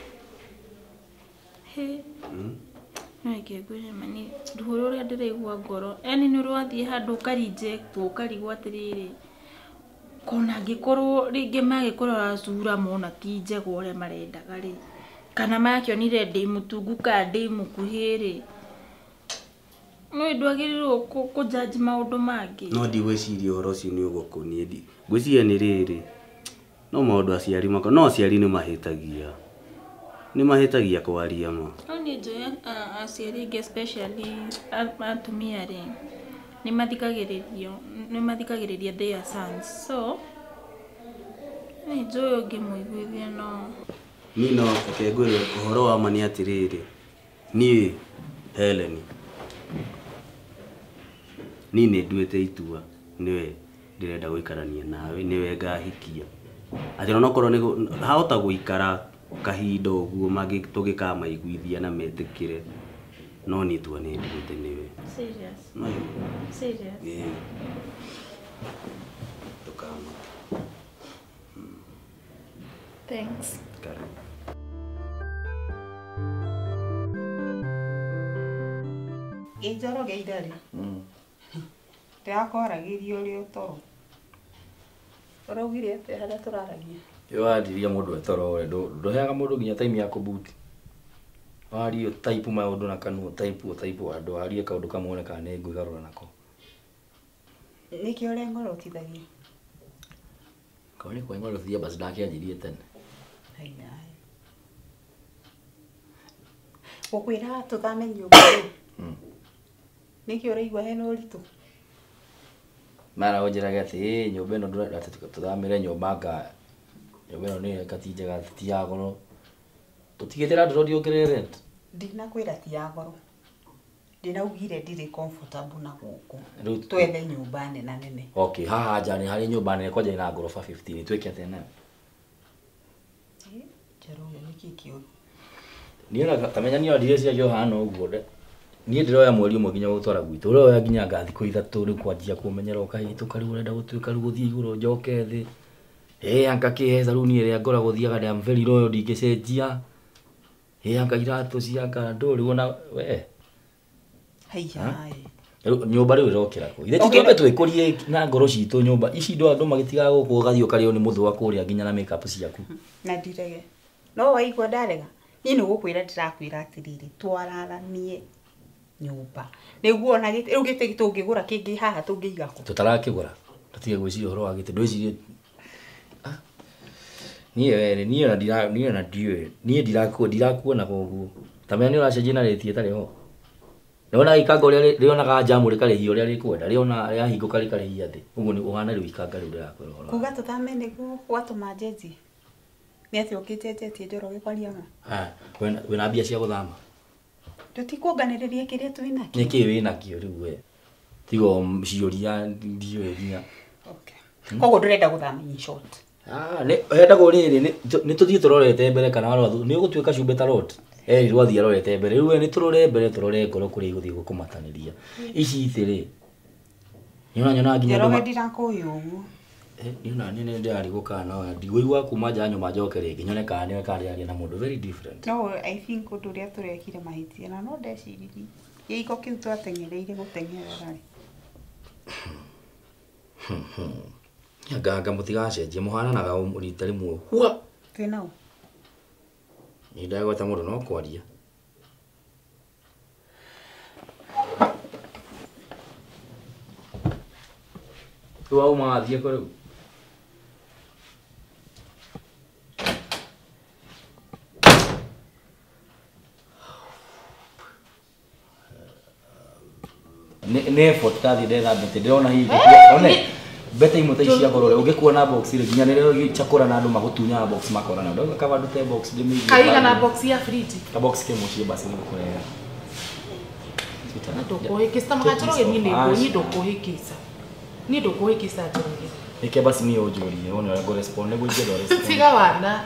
He. No ikĩngwĩre mani ruo rũrĩa ndĩraigua ngoro. Eni nĩ rwathiĩ handũ ũkarinject ũkarigwo atĩrĩrĩ. Kona angĩkorwo rĩngĩ magĩkorora cura mona ti njega ũrĩa marendaga rĩ. Kana makĩonire ndĩ mũtungu ka ndĩ mũkuhĩ rĩ. No ndwagĩrĩirwo kũjudge maũndũ mangĩ. No ndigwĩciria ũhoro ũcio nĩ ũgũkũniĩ ndi. Ngwĩciria nĩ rĩrĩ. No maũndũ aciari mako no aciari nĩ mahĩtagia. Nĩ mahĩtagia kwaria ma. No nĩ njũĩ aciari ingĩ especially atumia rĩ. Nĩ mathikagĩrĩrio nĩ mathikagĩrĩria their sons. So nĩ njũĩ ũngĩmũiguithia no. Ni no akengwĩra ũhoro wa ma nĩ atĩrĩrĩ. Niĩ Helen ni nĩ nduĩte itua niwe ndĩrenda gũikarania nawe niwe ngahikia atĩ no korwo nĩ hahota gũikara kahinda ũguo mangĩ tũgĩkamaiguithia na metĩkĩre no nĩ itua nĩ nduĩte niwe. Serious? No. Serious? Yeah. Tukama. Thanks. Karibu. Ijoro geidari. Mm. Ndĩrakoragĩrio ũrĩ ũtoro. Ũraugire atĩ harĩa tũraragia. Yawadiria mũndũ etoro we ndũheaga mũndũ nginya time ya kũbuti. Wario type maũndũ na kanua type o type andũ arie kaũndũ kamwe kana nĩ ngũigarũra nako. Nĩkĩ ũrĩa ngoro ũtithagia? Kaũni kwa ngoro thia basi ndakĩanjirie tene. Haina. Gukwira tuthame nyumba ri. Niki uraigua hena uritu. Mara ojeraga ati nyumba ino ndurenda tuthamire nyumba nga. Nyumba ino ni kati njega ti ya goro. Tutigitira ndurodi okire rent. Ndinakwira ti ya goro. Ndinaugire ndiri comfortable na guku. Twethe nyumba nene nene. Okay, haha jani hari nyumba nene kwaje ina gorofa fifteen tweke atena. Eh, jero niki kiyo. Niona kamenya niyo diresi ya hano uguo de. Niĩ ndiroya mweri ũmwe nginya gũtwara gwitũ ũroya nginya ngathi kũ ithatũ rĩu kwanjia kũmenyera ũkahĩtũka rĩu ũrenda gũtuĩka rĩu gũthiĩ igũrũ njoke thĩ ĩ anga kĩheza rĩu niĩ rĩa ngoragwo thiaga I'm very loyal ndingĩcenjia ĩ anga iratũ cianga ndũrĩ ona we Haiya nyũmba rĩu ĩrokĩra kũ ithe tũkĩambe twĩkũrie na ngoro citũ nyũmba ici ndo andũ magĩtigaga gũkũ ũgathiĩ ũkarĩo nĩ mũthũ wa kũrĩa nginya na make up ciaku na ndirege no waigua ndarega niĩ nĩ gũkwĩra ndĩrakwĩra atĩrĩrĩ twararanie nyumba nĩguo ona gĩtĩ rĩu gĩtĩ tũngĩgũra kĩngĩ haha tũngĩiga kũ tũtarakĩgũra tũtige gwĩciria ũhoro wa gĩtĩ ndwĩcirie niĩ we niĩ ona ndira niĩ ona ndiũĩ niĩ ndirakuo ndirakuona koguo tamenya nĩ ũracenjia na rĩti ĩtarĩ ho nĩwona ikanga ũrĩa rĩonaga njamu rĩkarĩhia ũrĩa rĩkwenda rĩona rĩahingũka rĩkarĩhia thĩ ũguo nĩ ũhana rĩu ikanga rĩu rĩrakwĩra ũhoro kuga tũthame nĩguo gwatũma njenjie nĩ atĩ ũkĩnjenjetie Njoroge kwaria ma wĩna mbia cia gũthama tũtikuonganĩrĩria kĩrĩa twĩnakĩo nĩkĩ wĩnakĩo rĩu we tigo ciũria ndiũĩ nginya koguo ndũrenda gũthama in short hendagwo rĩrĩ nĩ tũthiĩ tũrorete mbere kana nĩ ũgũtuĩka cumbe ta lot ĩ rwathiĩ arorete mbere rĩu we nĩ tũrore mbere tũrore ngoro kũrĩa igũthiĩ gũkũmatanĩria ici ithĩ-rĩ nĩona nyona nginya Njoroge ndirakũĩ ũguo niona niĩ nĩ ndĩrarigũka no ndigũigua kuma nja nyuma njoke rĩngĩ nyone kana nĩwe karĩaria na mũndũ very different no I think ũndũ ũrĩa tũrekire mahĩtia na no ndeciririe gĩiko kĩu twateng'ereire gũteng'erera-rĩ nganga mũtigacenjie mũhananaga rita rĩmwe hua twĩna ũ nĩ ndagweta mũndũ no kwaria rĩu auma athiĩ kũ rĩu nĩ effort tathiĩ ndethambĩte ndĩrona hihi one mbete imwe ta ici cia goro rĩ ũngĩkuona box rĩ nginya nĩrĩo chakũra na andũ magũtunyaga box makorana ndauga kaba ndute box ndĩmĩige kaigana box ya fridge ka box kĩmwe ciĩ basi nĩgũkũrehera ndũkũhĩkĩca magachoroge niĩ nĩguo niĩ ndũkũhĩkĩca niĩ ndũkũhĩkĩca Njoroge nĩkĩo basi niĩ ũnjũrie wone ũrĩa ngũrespond nĩguo ingĩenda ũrespond tiga wana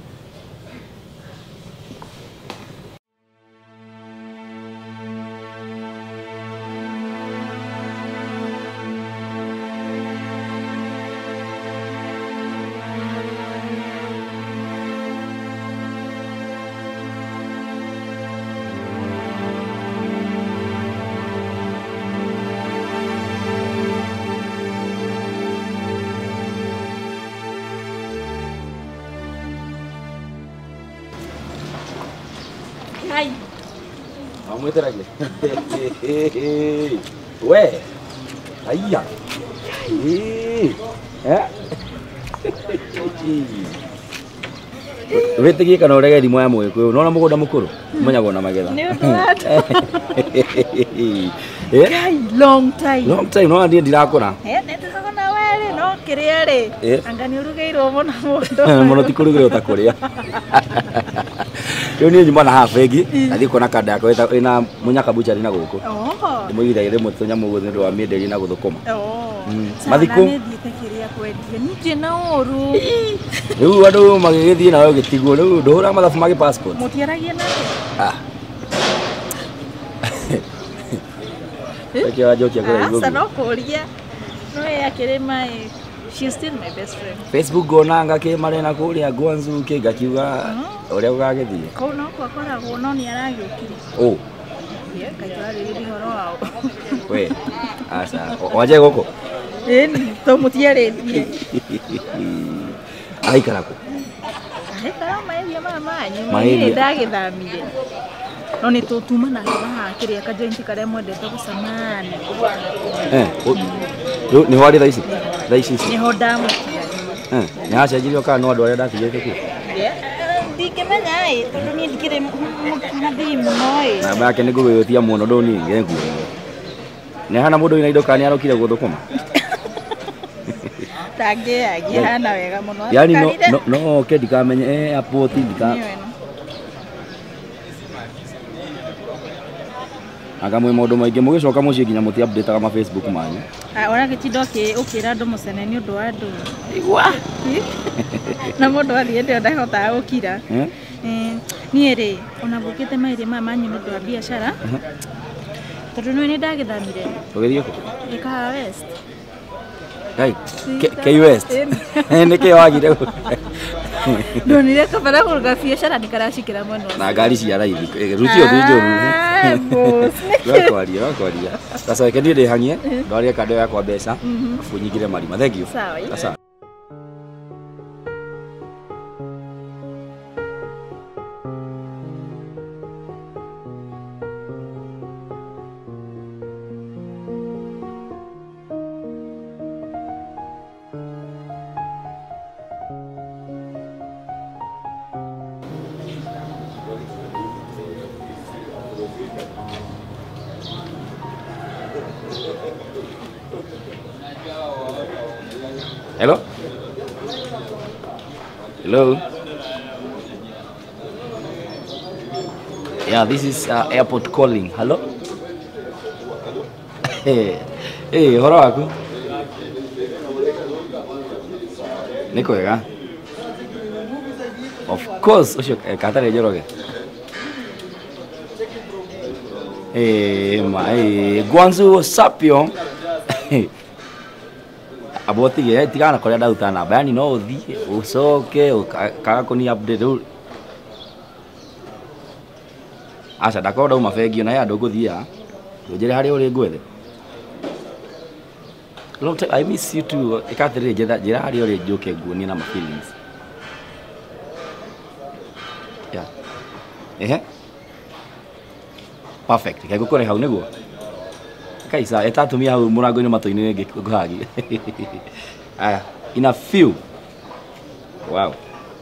Hai. Amwĩteragia we aiya wĩtĩgie kana ũrege thimo ya Mũgĩkũyũ ũnona mũgũnda mũkũrũ ũmenyagwo na magetha Nĩ ũndũ wa Kai, long time. long time no ndiĩ ndirakũra Eh, nĩ tũcoka na were no kĩrĩa rĩ. Anga nĩ ũrugĩirwo mũno mũndũ. mũno ti kũrugĩrwo ta kũrĩa rĩu niĩ nyuma na half ĩngĩ nathiĩ kuona kanda yakwa ĩna Mũnyaka Butchery na gũkũ ndĩmũigithagia rĩmwe tũnyamũ ũguo nĩ ũndũ wa mĩenderie na gũthũkũma mathikũ nĩ thiĩte kĩrĩa kwendia ningĩ na ũru rĩu andũ magĩgĩthiĩ nawe ũgĩtigwo rĩu ndũhũra mathabu ma passport mũtiaragia nake Eke wajokia kũrĩa igũrũ. Asa no kũria no ya kĩrĩma she's still my best friend. Facebook ngona ngakĩmarĩ na kũrĩa Gwanzu kĩngakiuga ũrĩa ũgagĩthiĩ. Kũu no kwakoragwo no nĩ aragĩũkire. Ũ. Ye kaitwarĩrĩria ũhoro wao. We asa waje gũkũ. Ĩni to mũtiarĩtie. Aikara kũ? Aikara maĩria maya manyu. Niĩ ndagĩthamire. No nĩ tũtumanaga haha kĩrĩa ka joint karĩa mwendete gũcamania. Eh, rĩu nĩ hwari thaa ici? Thaa ici ici? Nĩho ndamũtiga. Eh, nĩ hacenjirio kana no andũ arĩa ndatigĩte kuo? Ndingĩmenya ĩ tondũ niĩ ndikĩrĩ mathii mũno ĩ namba yake nĩ ngũgũĩtia mũno ndũninge nguo nĩ hana mũndũ wĩna indo kana nĩarokire gũthũkũma ndangĩagia hana wega mũno yani no no no ke ndikamenye eh airport ndika aga mwe maũndũ maingĩ mũgĩcoka mũciĩ nginya mũti update aga ma Facebook manyu ah ona gĩtindo ũkĩra andũ mũcene nĩ ũndũ wa andũ igua na mũndũ athiĩte ndahotaga gũkira niĩ rĩ ona mbũkĩte maĩrĩ maya manyu nĩ ũndũ wa biacara tondũ nĩ ndagĩthamire ũgĩthiĩ kũ ĩkaha West Kai, K West. Nĩ kĩ wagire? Ndonire kabara kũruga biacara nĩkaracikĩra mwena ũcio. Na ngari cia raithi. Rutio thĩ njũru. Wakwaria, wakwaria. Sasa weke ndĩ ndĩhang'ie, ndwarie kando yakwa mbeca, afu nyingire marima. Thank you. Sawa. Hello? Hello? Yeah, this is uh, airport calling. Hello? Hey, hey, horo waku? Niko wega? Of course, ucio katare Njoroge. Eh, mai, Gwanzu sapio. Aboti ye tigana koria dauta namba yani no uthie ucoke kaga kuni update ru aca ndakorwo uma bengi na ya ndũgũthia njĩre harĩa ũrĩ ngwethe long time I miss you too ikathirĩ njĩra njĩra harĩa ũrĩ njoke nguonie na ma feelings yeah ehe perfect kaigũkore hau nĩguo Kaisa, etatumia hau murango-inĩ matũ-inĩ ngĩhagi. Aya, in a few. Wow.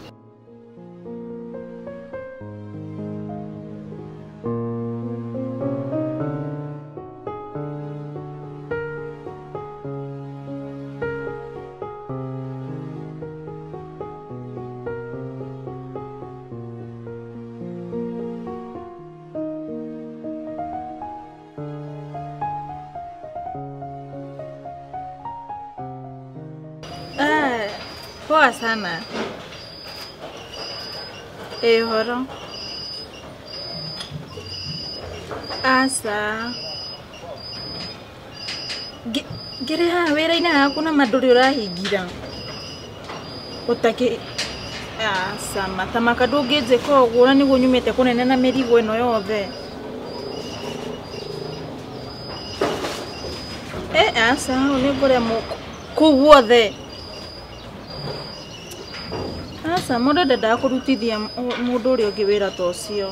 Poa sana. Eh, horo. Asa. Gere ha wera-inĩ haku na mandũrĩ ũrahingira. Ũtakĩ asa matamaka ndũngĩnjĩka ũguo na nĩguo nyumĩte kũnene na mĩrigo ĩno yothe. Eh, asa nĩ ngũrĩa kũu guothe. Asa mũndũ ndendaga kũrutithia mũndũ ũrĩa ũngĩ wĩra ta ũcio.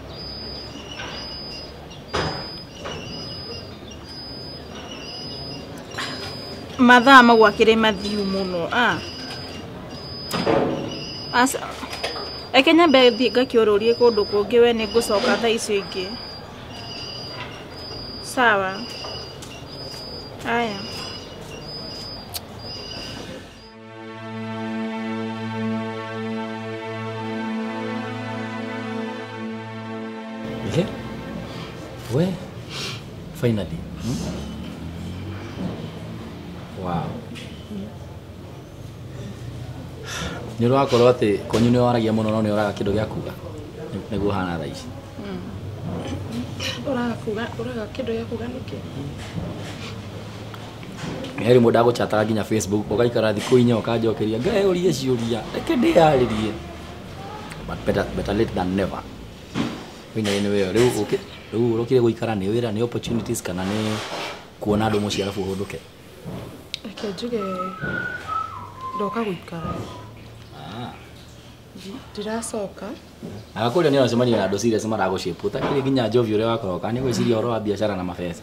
Mathaa mau akĩrĩ mathiu mũno. Ah. Asa eke nyambe thiĩ ngakĩũrũrie kũndũ kũngĩ we nĩ ngũcoka thaa icio ingĩ. Sawa. Aya. Okay. Where? Finally. Hmm? Wow. Nĩ ũrakorwo atĩ konyu nĩ waragia mũno no nĩ ũraga kĩndũ gĩa kuga nĩguo hana thaa ici. Ũraga kuga, ũraga kĩndũ gĩa kuga nĩkĩ? Heri mũndũ agũchataga nginya Facebook ũgaikara thikũ inya ũkanjokeria ngae ũrie ciũria reke ndĩharĩrie. But better, better late than never. Wĩnya nĩ wewe rĩu ũkĩ rĩu ũrokire gũikara nĩ wĩra nĩ opportunities kana nĩ kuona andũ mũciĩ arabu ũhũndũke. Reke njuge ndoka gũikara. Ah. Ndiracoka. Agakũria nĩ aracemania na andũ serious maragũshape ũtakĩrĩ nginya Jovi ũrĩa wakoroka nĩ gwĩciria ũhoro wa biacara na mabesa.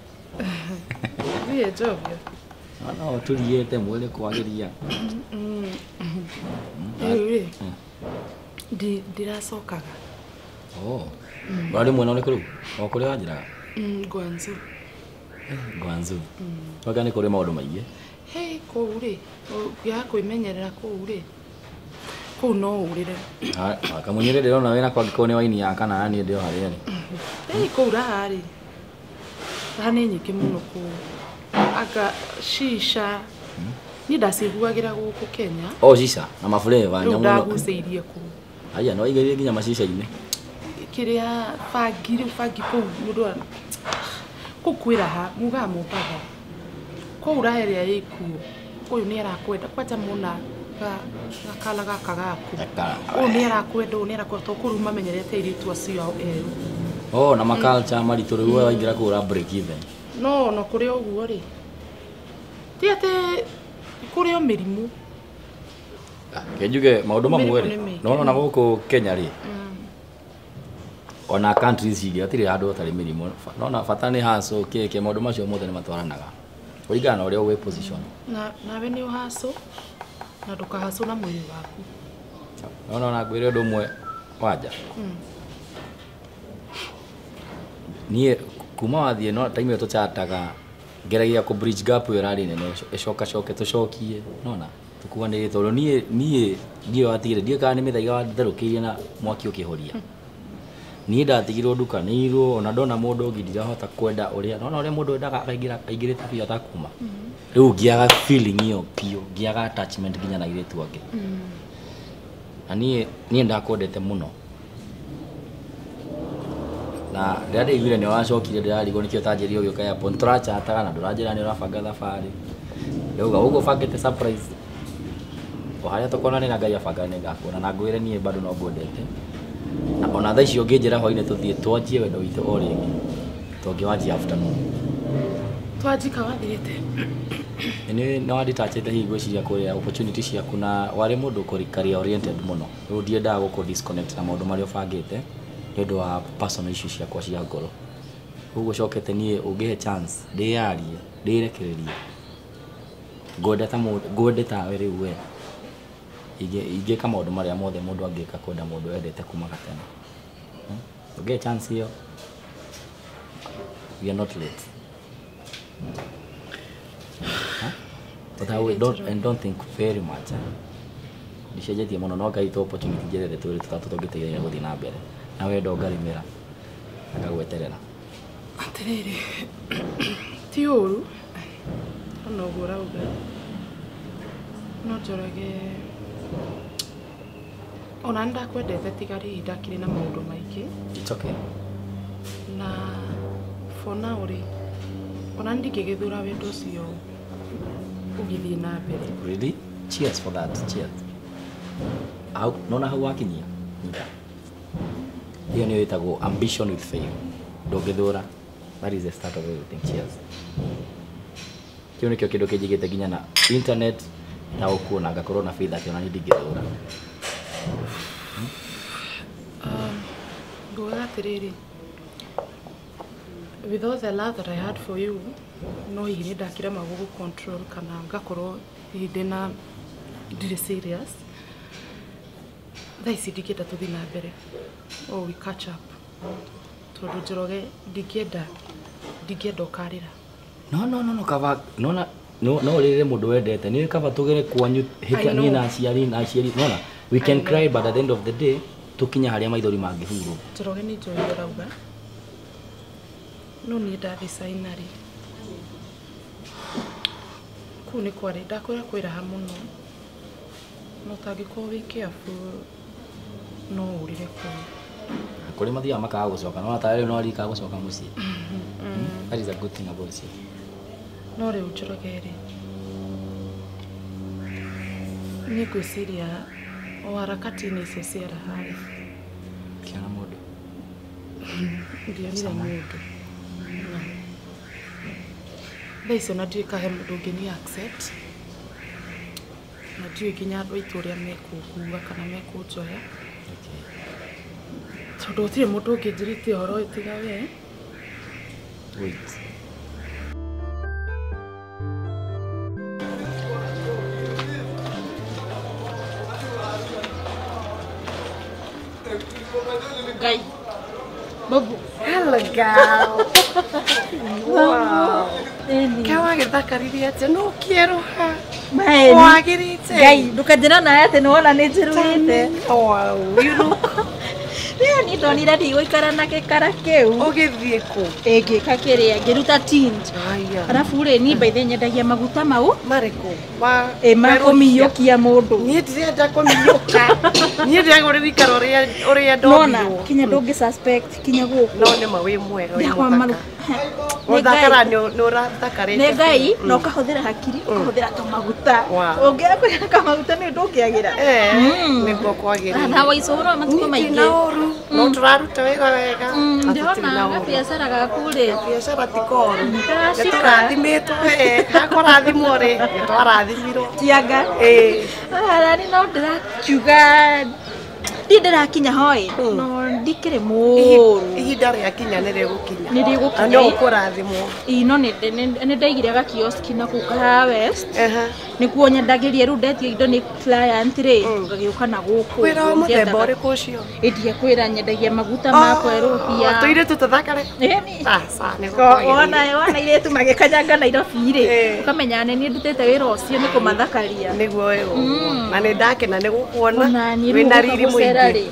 Thiĩ Jovi. No tũriĩte mwĩrĩ kwagĩria. Rĩu ndiracokaga. Oh. Wari mwena uri kuru? O kuri wajiraga? Mm, Gwanzu. Gwanzu. Waga ni kuri maundu maingi. Hey, kũu rĩ, ya kwĩmenyerera kũu rĩ. Kũu no urire. Ah, akamunyire ndĩrona wĩna kwa ngĩkorwo nĩ waini ya kana niĩ ndĩo harĩa rĩ. Hey, kũu raha rĩ. Raha nĩ nyingĩ mũno kũu. Aka shisha. Ni ndaciguagĩra gũkũ Kenya. Oh, shisha na maflavor nyamu. Ndagucĩirie kũu. Aya no igĩrĩrie nginya macisha-inĩ. Kĩrĩa bangi rĩu bangi kũu mũndũ kũu kwĩraha mugaga mũmbaga. Kũu raha ĩrĩa ĩkuo. Ũyũ nĩ arakwenda kwanja mũna gakala gaka gaku. Ũyũ nĩ arakwenda ũyũ nĩ arakwenda kũu mamenyerete airĩtu acio erũ. Oh, na maculture maritũ rĩu waingĩra kũu ra break even. No no kũrĩ ũguo rĩ. Ti atĩ kũrĩ o mĩrimũ. Kenjuge maũndũ mamwe rĩ. No na gũkũ Kenya rĩ. Ona countries ingĩ hatirĩ handũ hatarĩ mĩrimũ. No na bata nĩ haso keke maũndũ macio mothe nĩ matwaranaga. Kũringana na ũrĩa ũwĩ position. Na nawe nĩ ũhaso na ndũkahaso na mwĩrĩ waku. No no na ngwĩre ũndũ ũmwe wanja. Niĩ kuma wathiĩ no time ĩyo tũchataga ngeragia ku bridge gap ĩyo rarĩ nene ĩcoka coke tũcokie nona tukuanĩrĩte tondũ niĩ niĩ ndiĩ watigire ndiĩ kana nĩ mĩthaiga watherũkĩirie na mwaki ũkĩhoria. Niĩ ndatigirwo ndukanĩirwo ona ndona mũndũ ũngĩ ndirahota kwenda ũrĩa nona ũrĩa mũndũ endaga akaingĩra aingĩrĩte biũ atakuma. Rĩu ngĩaga feeling ĩyo biũ ngĩaga attachment nginya na airĩtu angĩ. Na niĩ niĩ ndakwendete mũno. Na rĩrĩa ndaiguire nĩ wacokire ndĩrarigwo nĩkĩo ũtanjĩrire ũgĩũka airport tũrachataga na ndũranjĩra nĩ ũrabanga thabarĩ. Ndauga ũguo bangĩte surprise. O harĩa tũkonanĩra Ngai abanga nĩ ngakuona na ngwĩre niĩ bado no ngwendete. Na ona thaa icio ũngĩnjĩra hwainĩ tũthiĩ twanjie wendo witũ o rĩngĩ. Tũngĩwanjia afternoon. Twanjika wathirĩte. Nĩ no wanditachĩte hihi gwĩciria kũrĩa opportunity ciaku na warĩ mũndũ ũkũrĩ career oriented mũno. Rĩu ndiendaga gũkũ disconnect na maũndũ marĩa ũbangĩte. Nĩ ũndũ wa personal issues ciakwa cia ngoro. Ũguo cokete niĩ ũngĩhe chance ndĩyarie ndĩrekererie. Ngwendeta ngwendeta we rĩu we. Ingĩka maũndũ marĩa mothe mũndũ angĩka kwenda mũndũ wendete kuma gatene. Ũngĩhe chance ĩyo. We are not late. Huh? But I will don't and don't think very much. Ndĩcenjetie mũno no Ngai to opportunity njerere twĩrĩ tũtatũ tũngĩteithia gũthiĩ na mbere. Na wendo ngarimĩra akagweterera. Atĩrĩrĩ ti ũru ona ũguo ũrauga no njorage ona ndakwendete tigari ndakĩrĩ na maũndũ maingĩ. It's okay. Na for now rĩ ona ndingĩgĩthura wendo ũcio ũgĩthiĩ na mbere. Really? Cheers for that. Cheers. Au nona hau wakinyia. Hiyo ndio itago ambition with faith. Ndũngĩthũra. That is the start of everything. Cheers. Kĩu nĩkĩo kĩndũ kĩnjigĩte nginya na internet na ũkuona ngakorwo na faith atĩ ona ndingĩthũra. Um, nguga atĩrĩrĩ. With all the love that I had for you, no hihi nĩ ndakĩrema gũgũ control kana ngakorwo hihi ndĩna ndirĩ serious. Thaa ici ndingĩenda tũthiĩ na mbere. Oh, we catch up. Tondũ Njoroge ndingĩenda ndingĩenda ũkarĩra. No no no no kava no na no no rĩrĩ mũndũ wendete nĩ kava tũgere kwanyu hĩka niĩ na aciari na aciari no na we can cry but at the end of the day tukinya harĩa maithori mangĩhurwo. Njoroge nĩ njũĩ ũrauga. No niĩ ndathiĩ cainarĩ. Kũu nĩ kwarĩ ndakwĩra kwĩraha mũno. No ũtangĩkorwo wĩ careful no ũrire kũu. Kũrĩ mathiaga makaga gũcoka no ta rĩu no rika gũcoka mũciĩ. That is a good thing about it. No rĩu Njoroge rĩ. Nĩ ngwĩciria o harakati-inĩ icio cia raharĩ. Kĩana mũndũ. Ndionire mũndũ. Thaa icio na ndiũĩ kahe mũndũ ũngĩ ni accept. Na ndiũĩ nginya andũ aitũ ũrĩa mekũnguga kana mekũnjoya. Tondũ gũtirĩ mũndũ ũngĩ njĩrĩte ũhoro ũyũ tiga we. Wait. Ngai. Babu. Hello girl. Wow. Kawa githakariria ati no kieroha. Maeni. Wagirite. Ngai, ndukajira na ate nona ni njirwite. Wow, you look. Ria ni ndonire ndigũikara na gĩkara kĩu. Ũgĩthiĩ kũ? Ĩngĩka kĩrĩa ngĩruta tint. Aya. Arabu rĩ ni mbaithe nyendagia maguta mau. Marĩkũ? Ma Ĩ ma kũmiyũkia mũndũ. Niĩ ndirenda kũmiyũka. Niĩ ndirenda ũrĩ wĩikara ũrĩa ũrĩa Nona ndombirwo. kinya ndũngĩ suspect kinya gũkũ. No nĩ ma wĩ mwega wĩ Ndakwa maru. mũthaka. Ũthakara nĩ ũrathakarĩte. Nĩ Ngai no kahũthĩra hakiri ũkahũthĩra tũmaguta. Ũngĩakũra kamaguta nĩ ndũngĩagira. Eh, nĩguo kwagĩrĩire. Na wa icũhũro matukũ maingĩ. No tũraruta wega wega. Ndĩrona gabiacara gaku rĩ. Biacara ti koru. Ndĩracika. Nĩtũrathimĩtwo we. Hakũrathimwo rĩ. Nĩtwarathimirwo. Tianga. Ĩĩ. Arani no ndĩrakiuga ndi ndĩrakinya hoi no ndikĩrĩ mũru. Ihinda rĩakinya nĩ rĩgũkinya. Nĩ rĩgũkinya. No ũkũrathimwo. Ino nĩ nĩ ndaigire gakioski na kuka West. Ehe. Nĩkuo nyendagĩria rĩu ndetia indo nĩ client rĩ ngagĩũka na gũkũ. Wĩra wa mũthemba ũrĩkũ ũcio? Ĩndie kwĩra nyendagia maguta ma kwerũhia. Tũirĩtu tũthakare. Ĩni. Asa nĩ gũkwagĩrĩire. Ona ona iretu magĩkanyanga Nairobi rĩ. Ũkamenya nĩ niĩ ndutĩte wĩra ũcio nĩ kũmathakaria. Nĩguo ũyũ. Na nĩ ndakena nĩ gũkuona. Ona niĩ Wĩna riri mũingĩ. rĩ.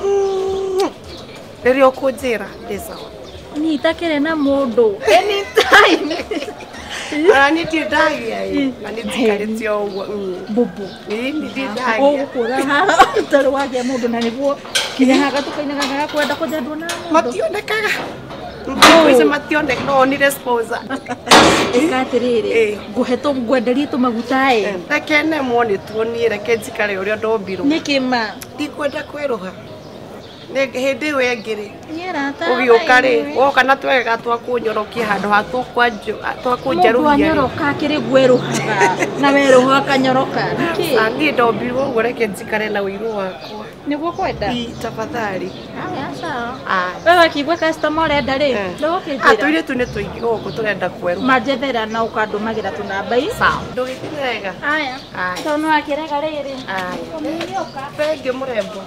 Rĩrĩa ũkũnjĩra ndĩ sawa. Niĩ itakĩrĩ na mũndũ. Anytime. Arani ti ndagia ĩ. Na nĩ njikarĩte o ũguo. Bubu. Ĩ nĩ ndagia. Ũgũkũra haha ũtarĩ wagĩa mũndũ na nĩguo kinya haga tukainaga gaga kwenda kũjandwo na mũndũ. Mationekaga. Kwĩse mationeka no nire sponsor. Ĩkatirĩrĩ. Ngũhe tũ ngwenderie tũmaguta ĩ. Reke nemwo nĩ tuonire reke njikare ũrĩa ndombirwo. Nĩkĩma. Ndikwenda kwĩrũha. Nĩ hĩndĩ ĩyo ĩngĩ rĩ. Nĩarata. Ũgĩũka rĩ woka na twega twakũnyorokia handũ ha twakwanjũ twakũnjeruhia. Mũnyoroka akĩrĩ gwĩrũhaga na werũha akanyoroka. Nĩkĩ? Niĩ ndombirwo ũguo reke njikare na ũiru wakwa. Nĩguo kwenda. Ii tafadhali. Aya sawa. Ah. Wewe kigwe customer ũrenda rĩ. Ndũgũkĩnjĩra. Ah tũirĩtu nĩ tũingĩ gũkũ tũrenda kwerũ. Manjethera na ũkandũmagĩra tũnamba i. Sawa. Ndũgĩthiĩ wega. Aya. Aya. Tondũ akĩrega rĩrĩ. Aya. Thengi mũrembo.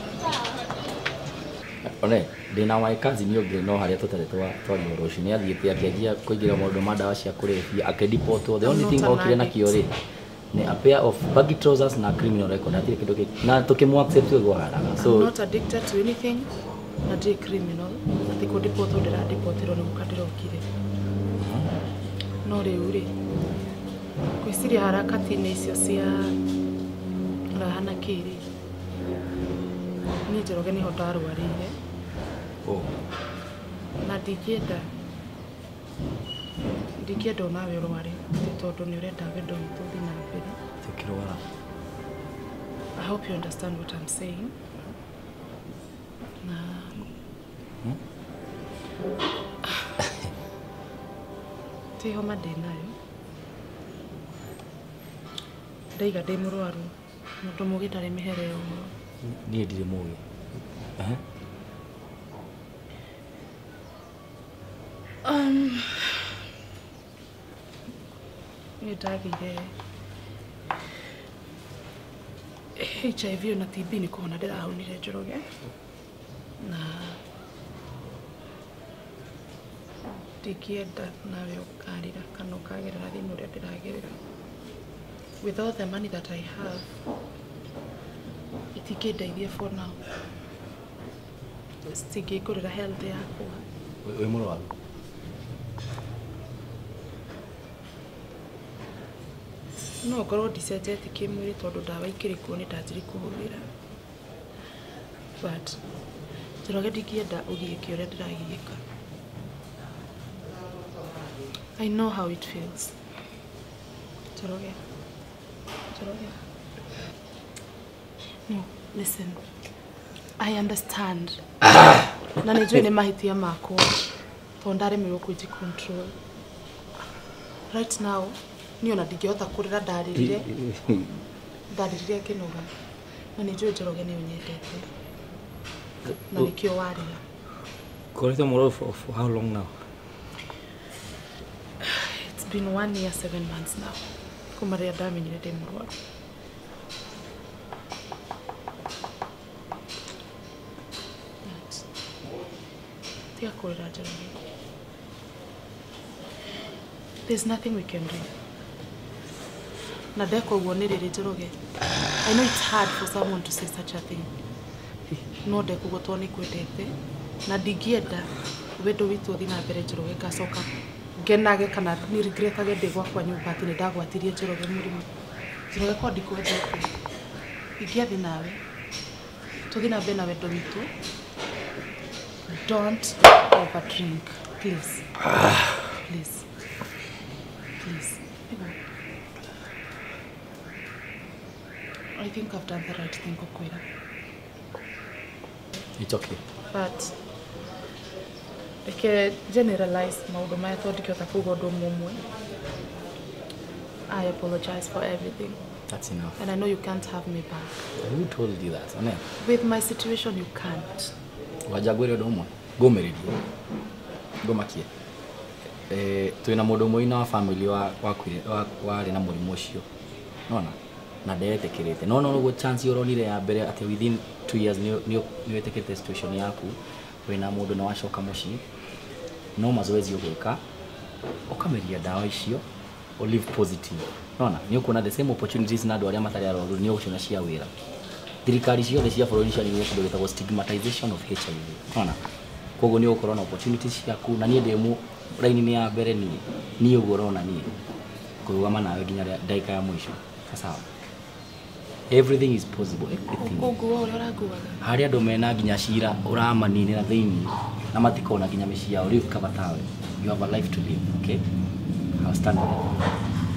One ndina my cousin ũngĩ no harĩa tũtarĩ twa twario rũciũ nĩ athiĩte akĩanjia kũingĩra maũndũ ma ndawa cia kũrebia akĩdipotwo the only thing okire nakĩo rĩ nĩ a pair of baggy trousers na criminal record hatirĩ kĩndũ kĩngĩ na tũkĩmũ accept twĩguo haraga. So I'm not addicted to anything na ndĩ criminal atĩ kũdipotwo ndĩradipotirwo nĩ gũka ndĩrokire no rĩu rĩ gwĩciria harakati-inĩ icio cia rahana kĩrĩ niĩ Njoroge nĩho ndarwarĩire na ndingĩenda ndingĩenda onawe ũrware tondũ nĩ ũrenda wendo witũ ũthiĩ na mbere tũkĩrwara. I hope you understand what I'm saying. Na ti homa ndĩnayo ndaiga ndĩ mũrwaru mũndũ mũgĩ ndarĩ mĩhere ũguo. Niĩ ndirĩ mũgĩ. Um, nĩ ndagĩire H I V na T B nĩ kũhona ndĩrahonire Njoroge na ndingĩenda nawe ũkarĩra kana ũkagerera thĩinĩ ũrĩa ndĩragerera. With all the money that I have itingĩndeithia for now. Citingĩngũrĩra health yakwa. Wĩ mũrwaru? No ngorwo ndicenjetie kĩmwĩrĩ tondũ ndawa ikĩrĩ kuo nĩ ndanjĩrĩ kũhũthĩra. But Njoroge ndingĩenda ũgiĩke ũrĩa ndĩragiĩka. I know how it feels. Njoroge. Njoroge. No, listen. I understand. Na nĩ njũĩ nĩ mahĩtia makwa tondũ ndaremirwo kũnji control. Right now, niĩ ona ndingĩhota kũrĩra ndarĩrire. Ndarĩrire ngĩnoga. Na nĩ njũĩ Njoroge nĩ ũnyendete. Na nĩkĩo warĩra. Koretwo mũrwaru for, for how long now? It's been one year, seven months now. Kuma rĩrĩa ndamenyire ndĩ mũrwaru. Tia kurira Njoroge. There's nothing we can do. Na ndeko guo ni riri Njoroge. I know it's hard for someone to say such a thing. No ndeko guo to ni kwendete. Na ndingienda wendo witu uthi na mbere Njoroge ngacoka ngenage kana ni regretage ndi gwakwa nyumba ati ni ndagwatirie Njoroge murimu. Njoroge kwa ndikwendete. Ingiathi nawe. Tuthi na mbere na wendo witu. Don't overdrink, please. Please. Please. I think I've done the right thing, Okwira. It's okay. But I can generalize maundu maya tondikota kuga undu mumwe. I apologize for everything. That's enough. And I know you can't have me back. Who told you that? Ane? With my situation, you can't. Wajagwire undu umwe. Gomeririe. Gomakie. Eh, twina mundu umwe na family wa wakwire wari na murimu ucio. Nona? Na ndeetekirite. No no go chance yoronire ya mbere ati within two years ni ni wetekete situation yaku wina mundu na wacoka muci. No mazoezi ugwika. Ukameria dawa icio o live positive. Nona? Ni ukuna the same opportunities na andu aria matari aroru ni ugucina cia wira. Thirikari ciothe cia bururi cia ni kundu gitagwo stigmatization of H I V. Nona? Koguo ni ukorwo na opportunities ciaku na nie ndemu raini ni ya mbere ni ni uguo rona ni kurugama nawe nginya ndaika ya mwisho. Sawa. Everything is possible. Everything. Oguo uri uraguaga. Hari andu mena nginya cira uramanini na thiini na matikona nginya mici yao riu kabatawe. You have a life to live, okay? I'll stand with you.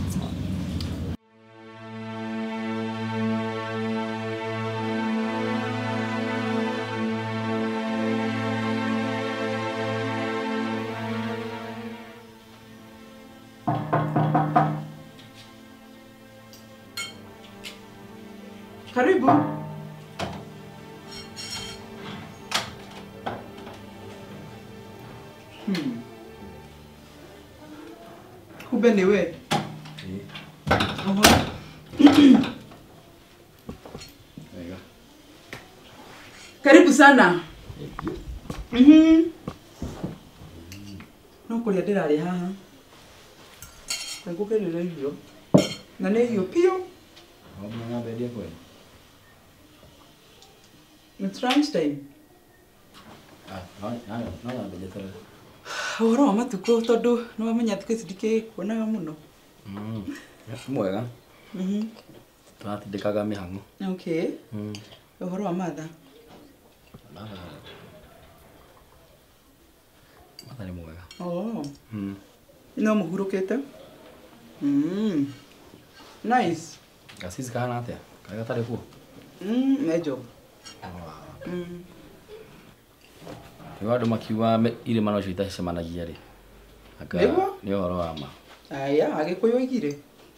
Karibu. Hmm. Kumbe ni wewe? Eh. Oho. Karibu sana. Mhm. No kuria ndirari haha. Ngukirira irio. Na nĩ irio pio. Mwana bedia kweli. It's lunchtime. Ah, no, no, no, no, bedia tara. Oro matuko tondu no wamenya thikũ ici ndikĩkuonaga mũno. Mm. Mwega. Mhm. Turatindĩkaga mĩhang'o. Okay. Mm. Ũhoro wa matha. Matha. Matha nĩ mwega. Oh. Mm. No mũhurũkĩte? Mm. Nice. Gasizi kahana atĩa? Kaĩ gatarĩ kuo? Mm, nejo. Mm. Nĩ andũ makiuga irĩma no cio itacemanagia rĩ. Aka nĩ ũhoro wa ma. Aya, Agĩkũyũ oigire.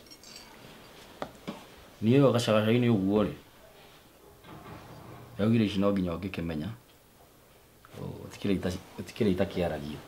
Niĩ yo gacagaca-inĩ ũguo rĩ. Yaugire ici no nginya ũngĩkĩmenya. Ũtikĩrĩ itakĩaragio.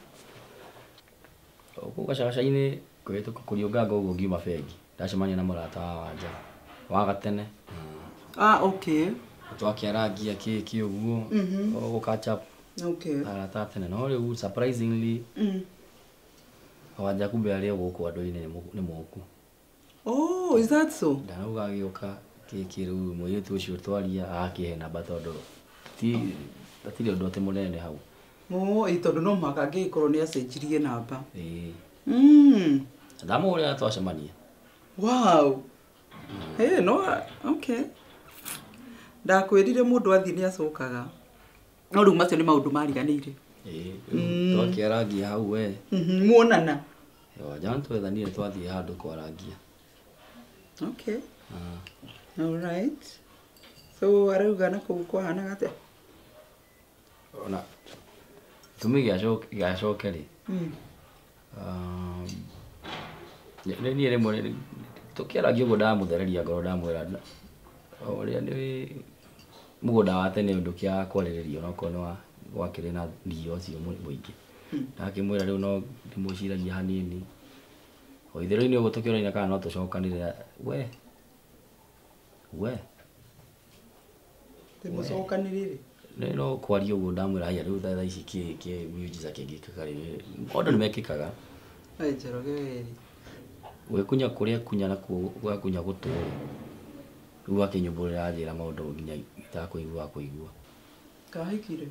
Ũguo gacagaca-inĩ kwĩhĩtũka kũriũnganga ũguo ngiuma bengi. Ndacemania na mũrata wa Wanja. Wa gatene. Ah, okay. Twakiaragia kĩkĩ ũguo. Ũguo catch up. Okay. Arata tene no rĩu surprisingly. Mm. Wanja kumbe arĩa gũkũ andũ-inĩ nĩ mũku. Oh, is that so? Ndanauga agĩũka kĩkĩ rĩu mũirĩtu ũcio twaria akĩhe namba tondũ ti atirĩ ũndũ atĩ mũnene hau. Oh, ĩ tondũ no mũhaka angĩkorwo nĩ acenjirie namba. Ĩĩ. Mm. Ndamũhũrĩra twacemania. Wow. Hey, no, okay. Ndakwĩrire mũndũ athiĩ nĩ acokaga. No rĩu macio nĩ maũndũ mariganĩire. Ĩĩ. Twakiaragia hau we. Mhm, muonana. Yo, John twethanire twathiĩ handũ kwaragia. Okay. Ah. All right. So arauga na kũu kwahana atĩa? Ona tumi gĩacoke rĩ. Mm. Um, nĩ niĩ rĩmwe tũkĩaragia ũguo ndamũthereria ngoro ndamwĩra ũrĩa nĩ mũgũnda wa tene ũndũ kĩa kwarĩrĩrio no korwo nĩ wakĩrĩ na ndio ũcio mũingĩ. Ndakĩmwĩra rĩu no ndĩmũciragia hanini. O itherũ-inĩ ũguo tũkĩoraina kana no tũcokanĩre we. We. Ndĩmũcokanĩrĩre. no kwaria uguo ndamwira haya riu tha ici ki ki miujiza kingikaga ri maundu ni mekikaga ai Njoroge weri gwikunya kuria kunya na gwa kunya gutu riu akinyumburira ajira maundu nginya itakuigua kuigua kahikire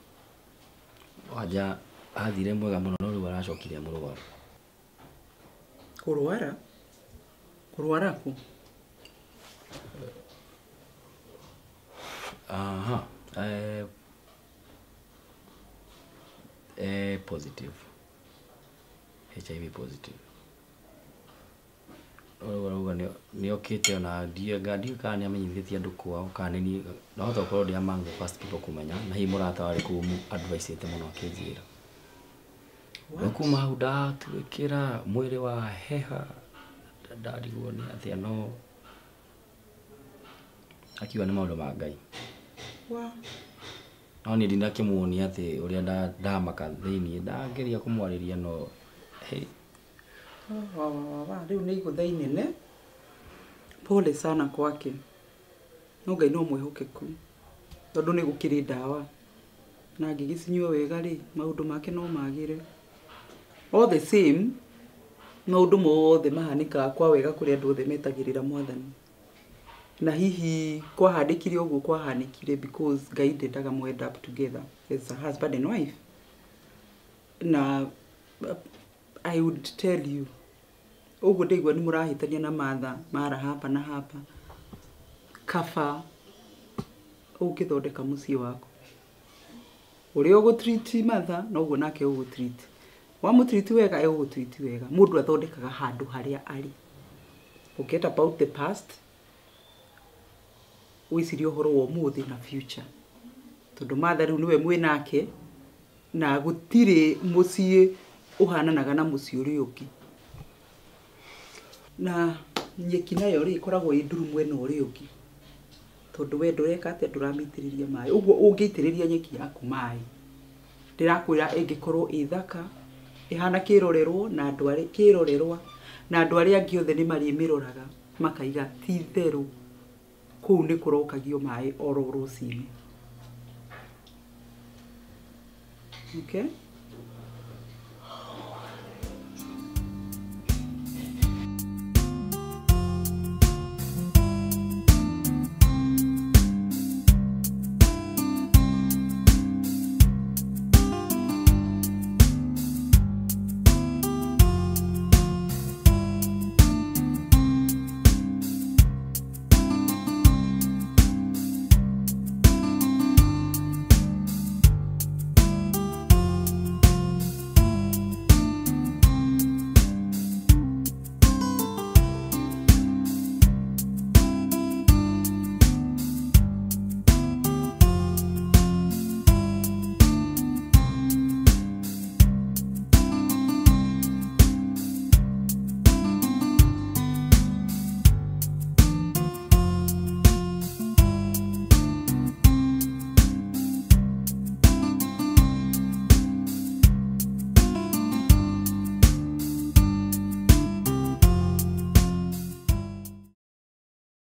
waja athire mwega muno no riu aracokire murwaru kurwara kurwara ku aha eh eh positive H I V positive oro oro ni okite ona die gadi kana amenyithĩtie andũ kwao kana ni no to ko dia mango first people kumenya na hi murata wari ku advice ite muno akijira kuma hau ndatwĩkĩra mwĩrĩ wa heha ndarigwo nĩ atĩa no akiuga nĩ maũndũ ma Ngai wa no ni ndina kimuonia ati uria nda ndamaka thiini ndageria kumwarĩria no hey wa wa wa riu nĩ igũtha inene pole sana kwake no Ngai no mwĩhokeku tondũ nĩ gũkĩrĩ ndawa na angĩgĩcinyua wega rĩ maũndũ make no magĩre all the same maũndũ mothe mahanĩkaga kwa wega kũrĩ andũ othe metagĩrĩra Mwathani na hihi kwahandĩkire ũguo kwahanĩkire because Ngai ndendaga mwe end up together as a husband and wife na I would tell you ũguo ndĩigua nĩ mũrahĩtania na matha mara hapa na hapa kaba ũngĩthondeka mũciĩ waku ũrĩa ũgũtreat matha noguo nake ũgũtreat wa mũtreat wega ũgũtreat wega mũndũ athondekaga handũ harĩa arĩ forget about the past wicirie ũhoro wa ũmũthĩ na future tondũ matha rĩu nĩwe mwĩ nake na gũtirĩ mũciĩ uhananaga na mũciĩ ũrĩa ũngĩ na nyeki nayo rĩ ikoragwo ĩ nduru mwena ũrĩa ũngĩ tondũ we ndũreka atĩ ndũramĩitĩrĩria maĩ ũguo ũngĩitĩrĩria nyeki yaku maĩ ndĩrakwĩra ĩngĩkorwo ĩ thaka ĩhana kĩrorerwo na andũ arĩa kĩrorerwa na andũ arĩa angĩ othe nĩ marĩmĩroraga makaiga ti therũ kũu nĩ kũrokagio maĩ oro rũcinĩ okay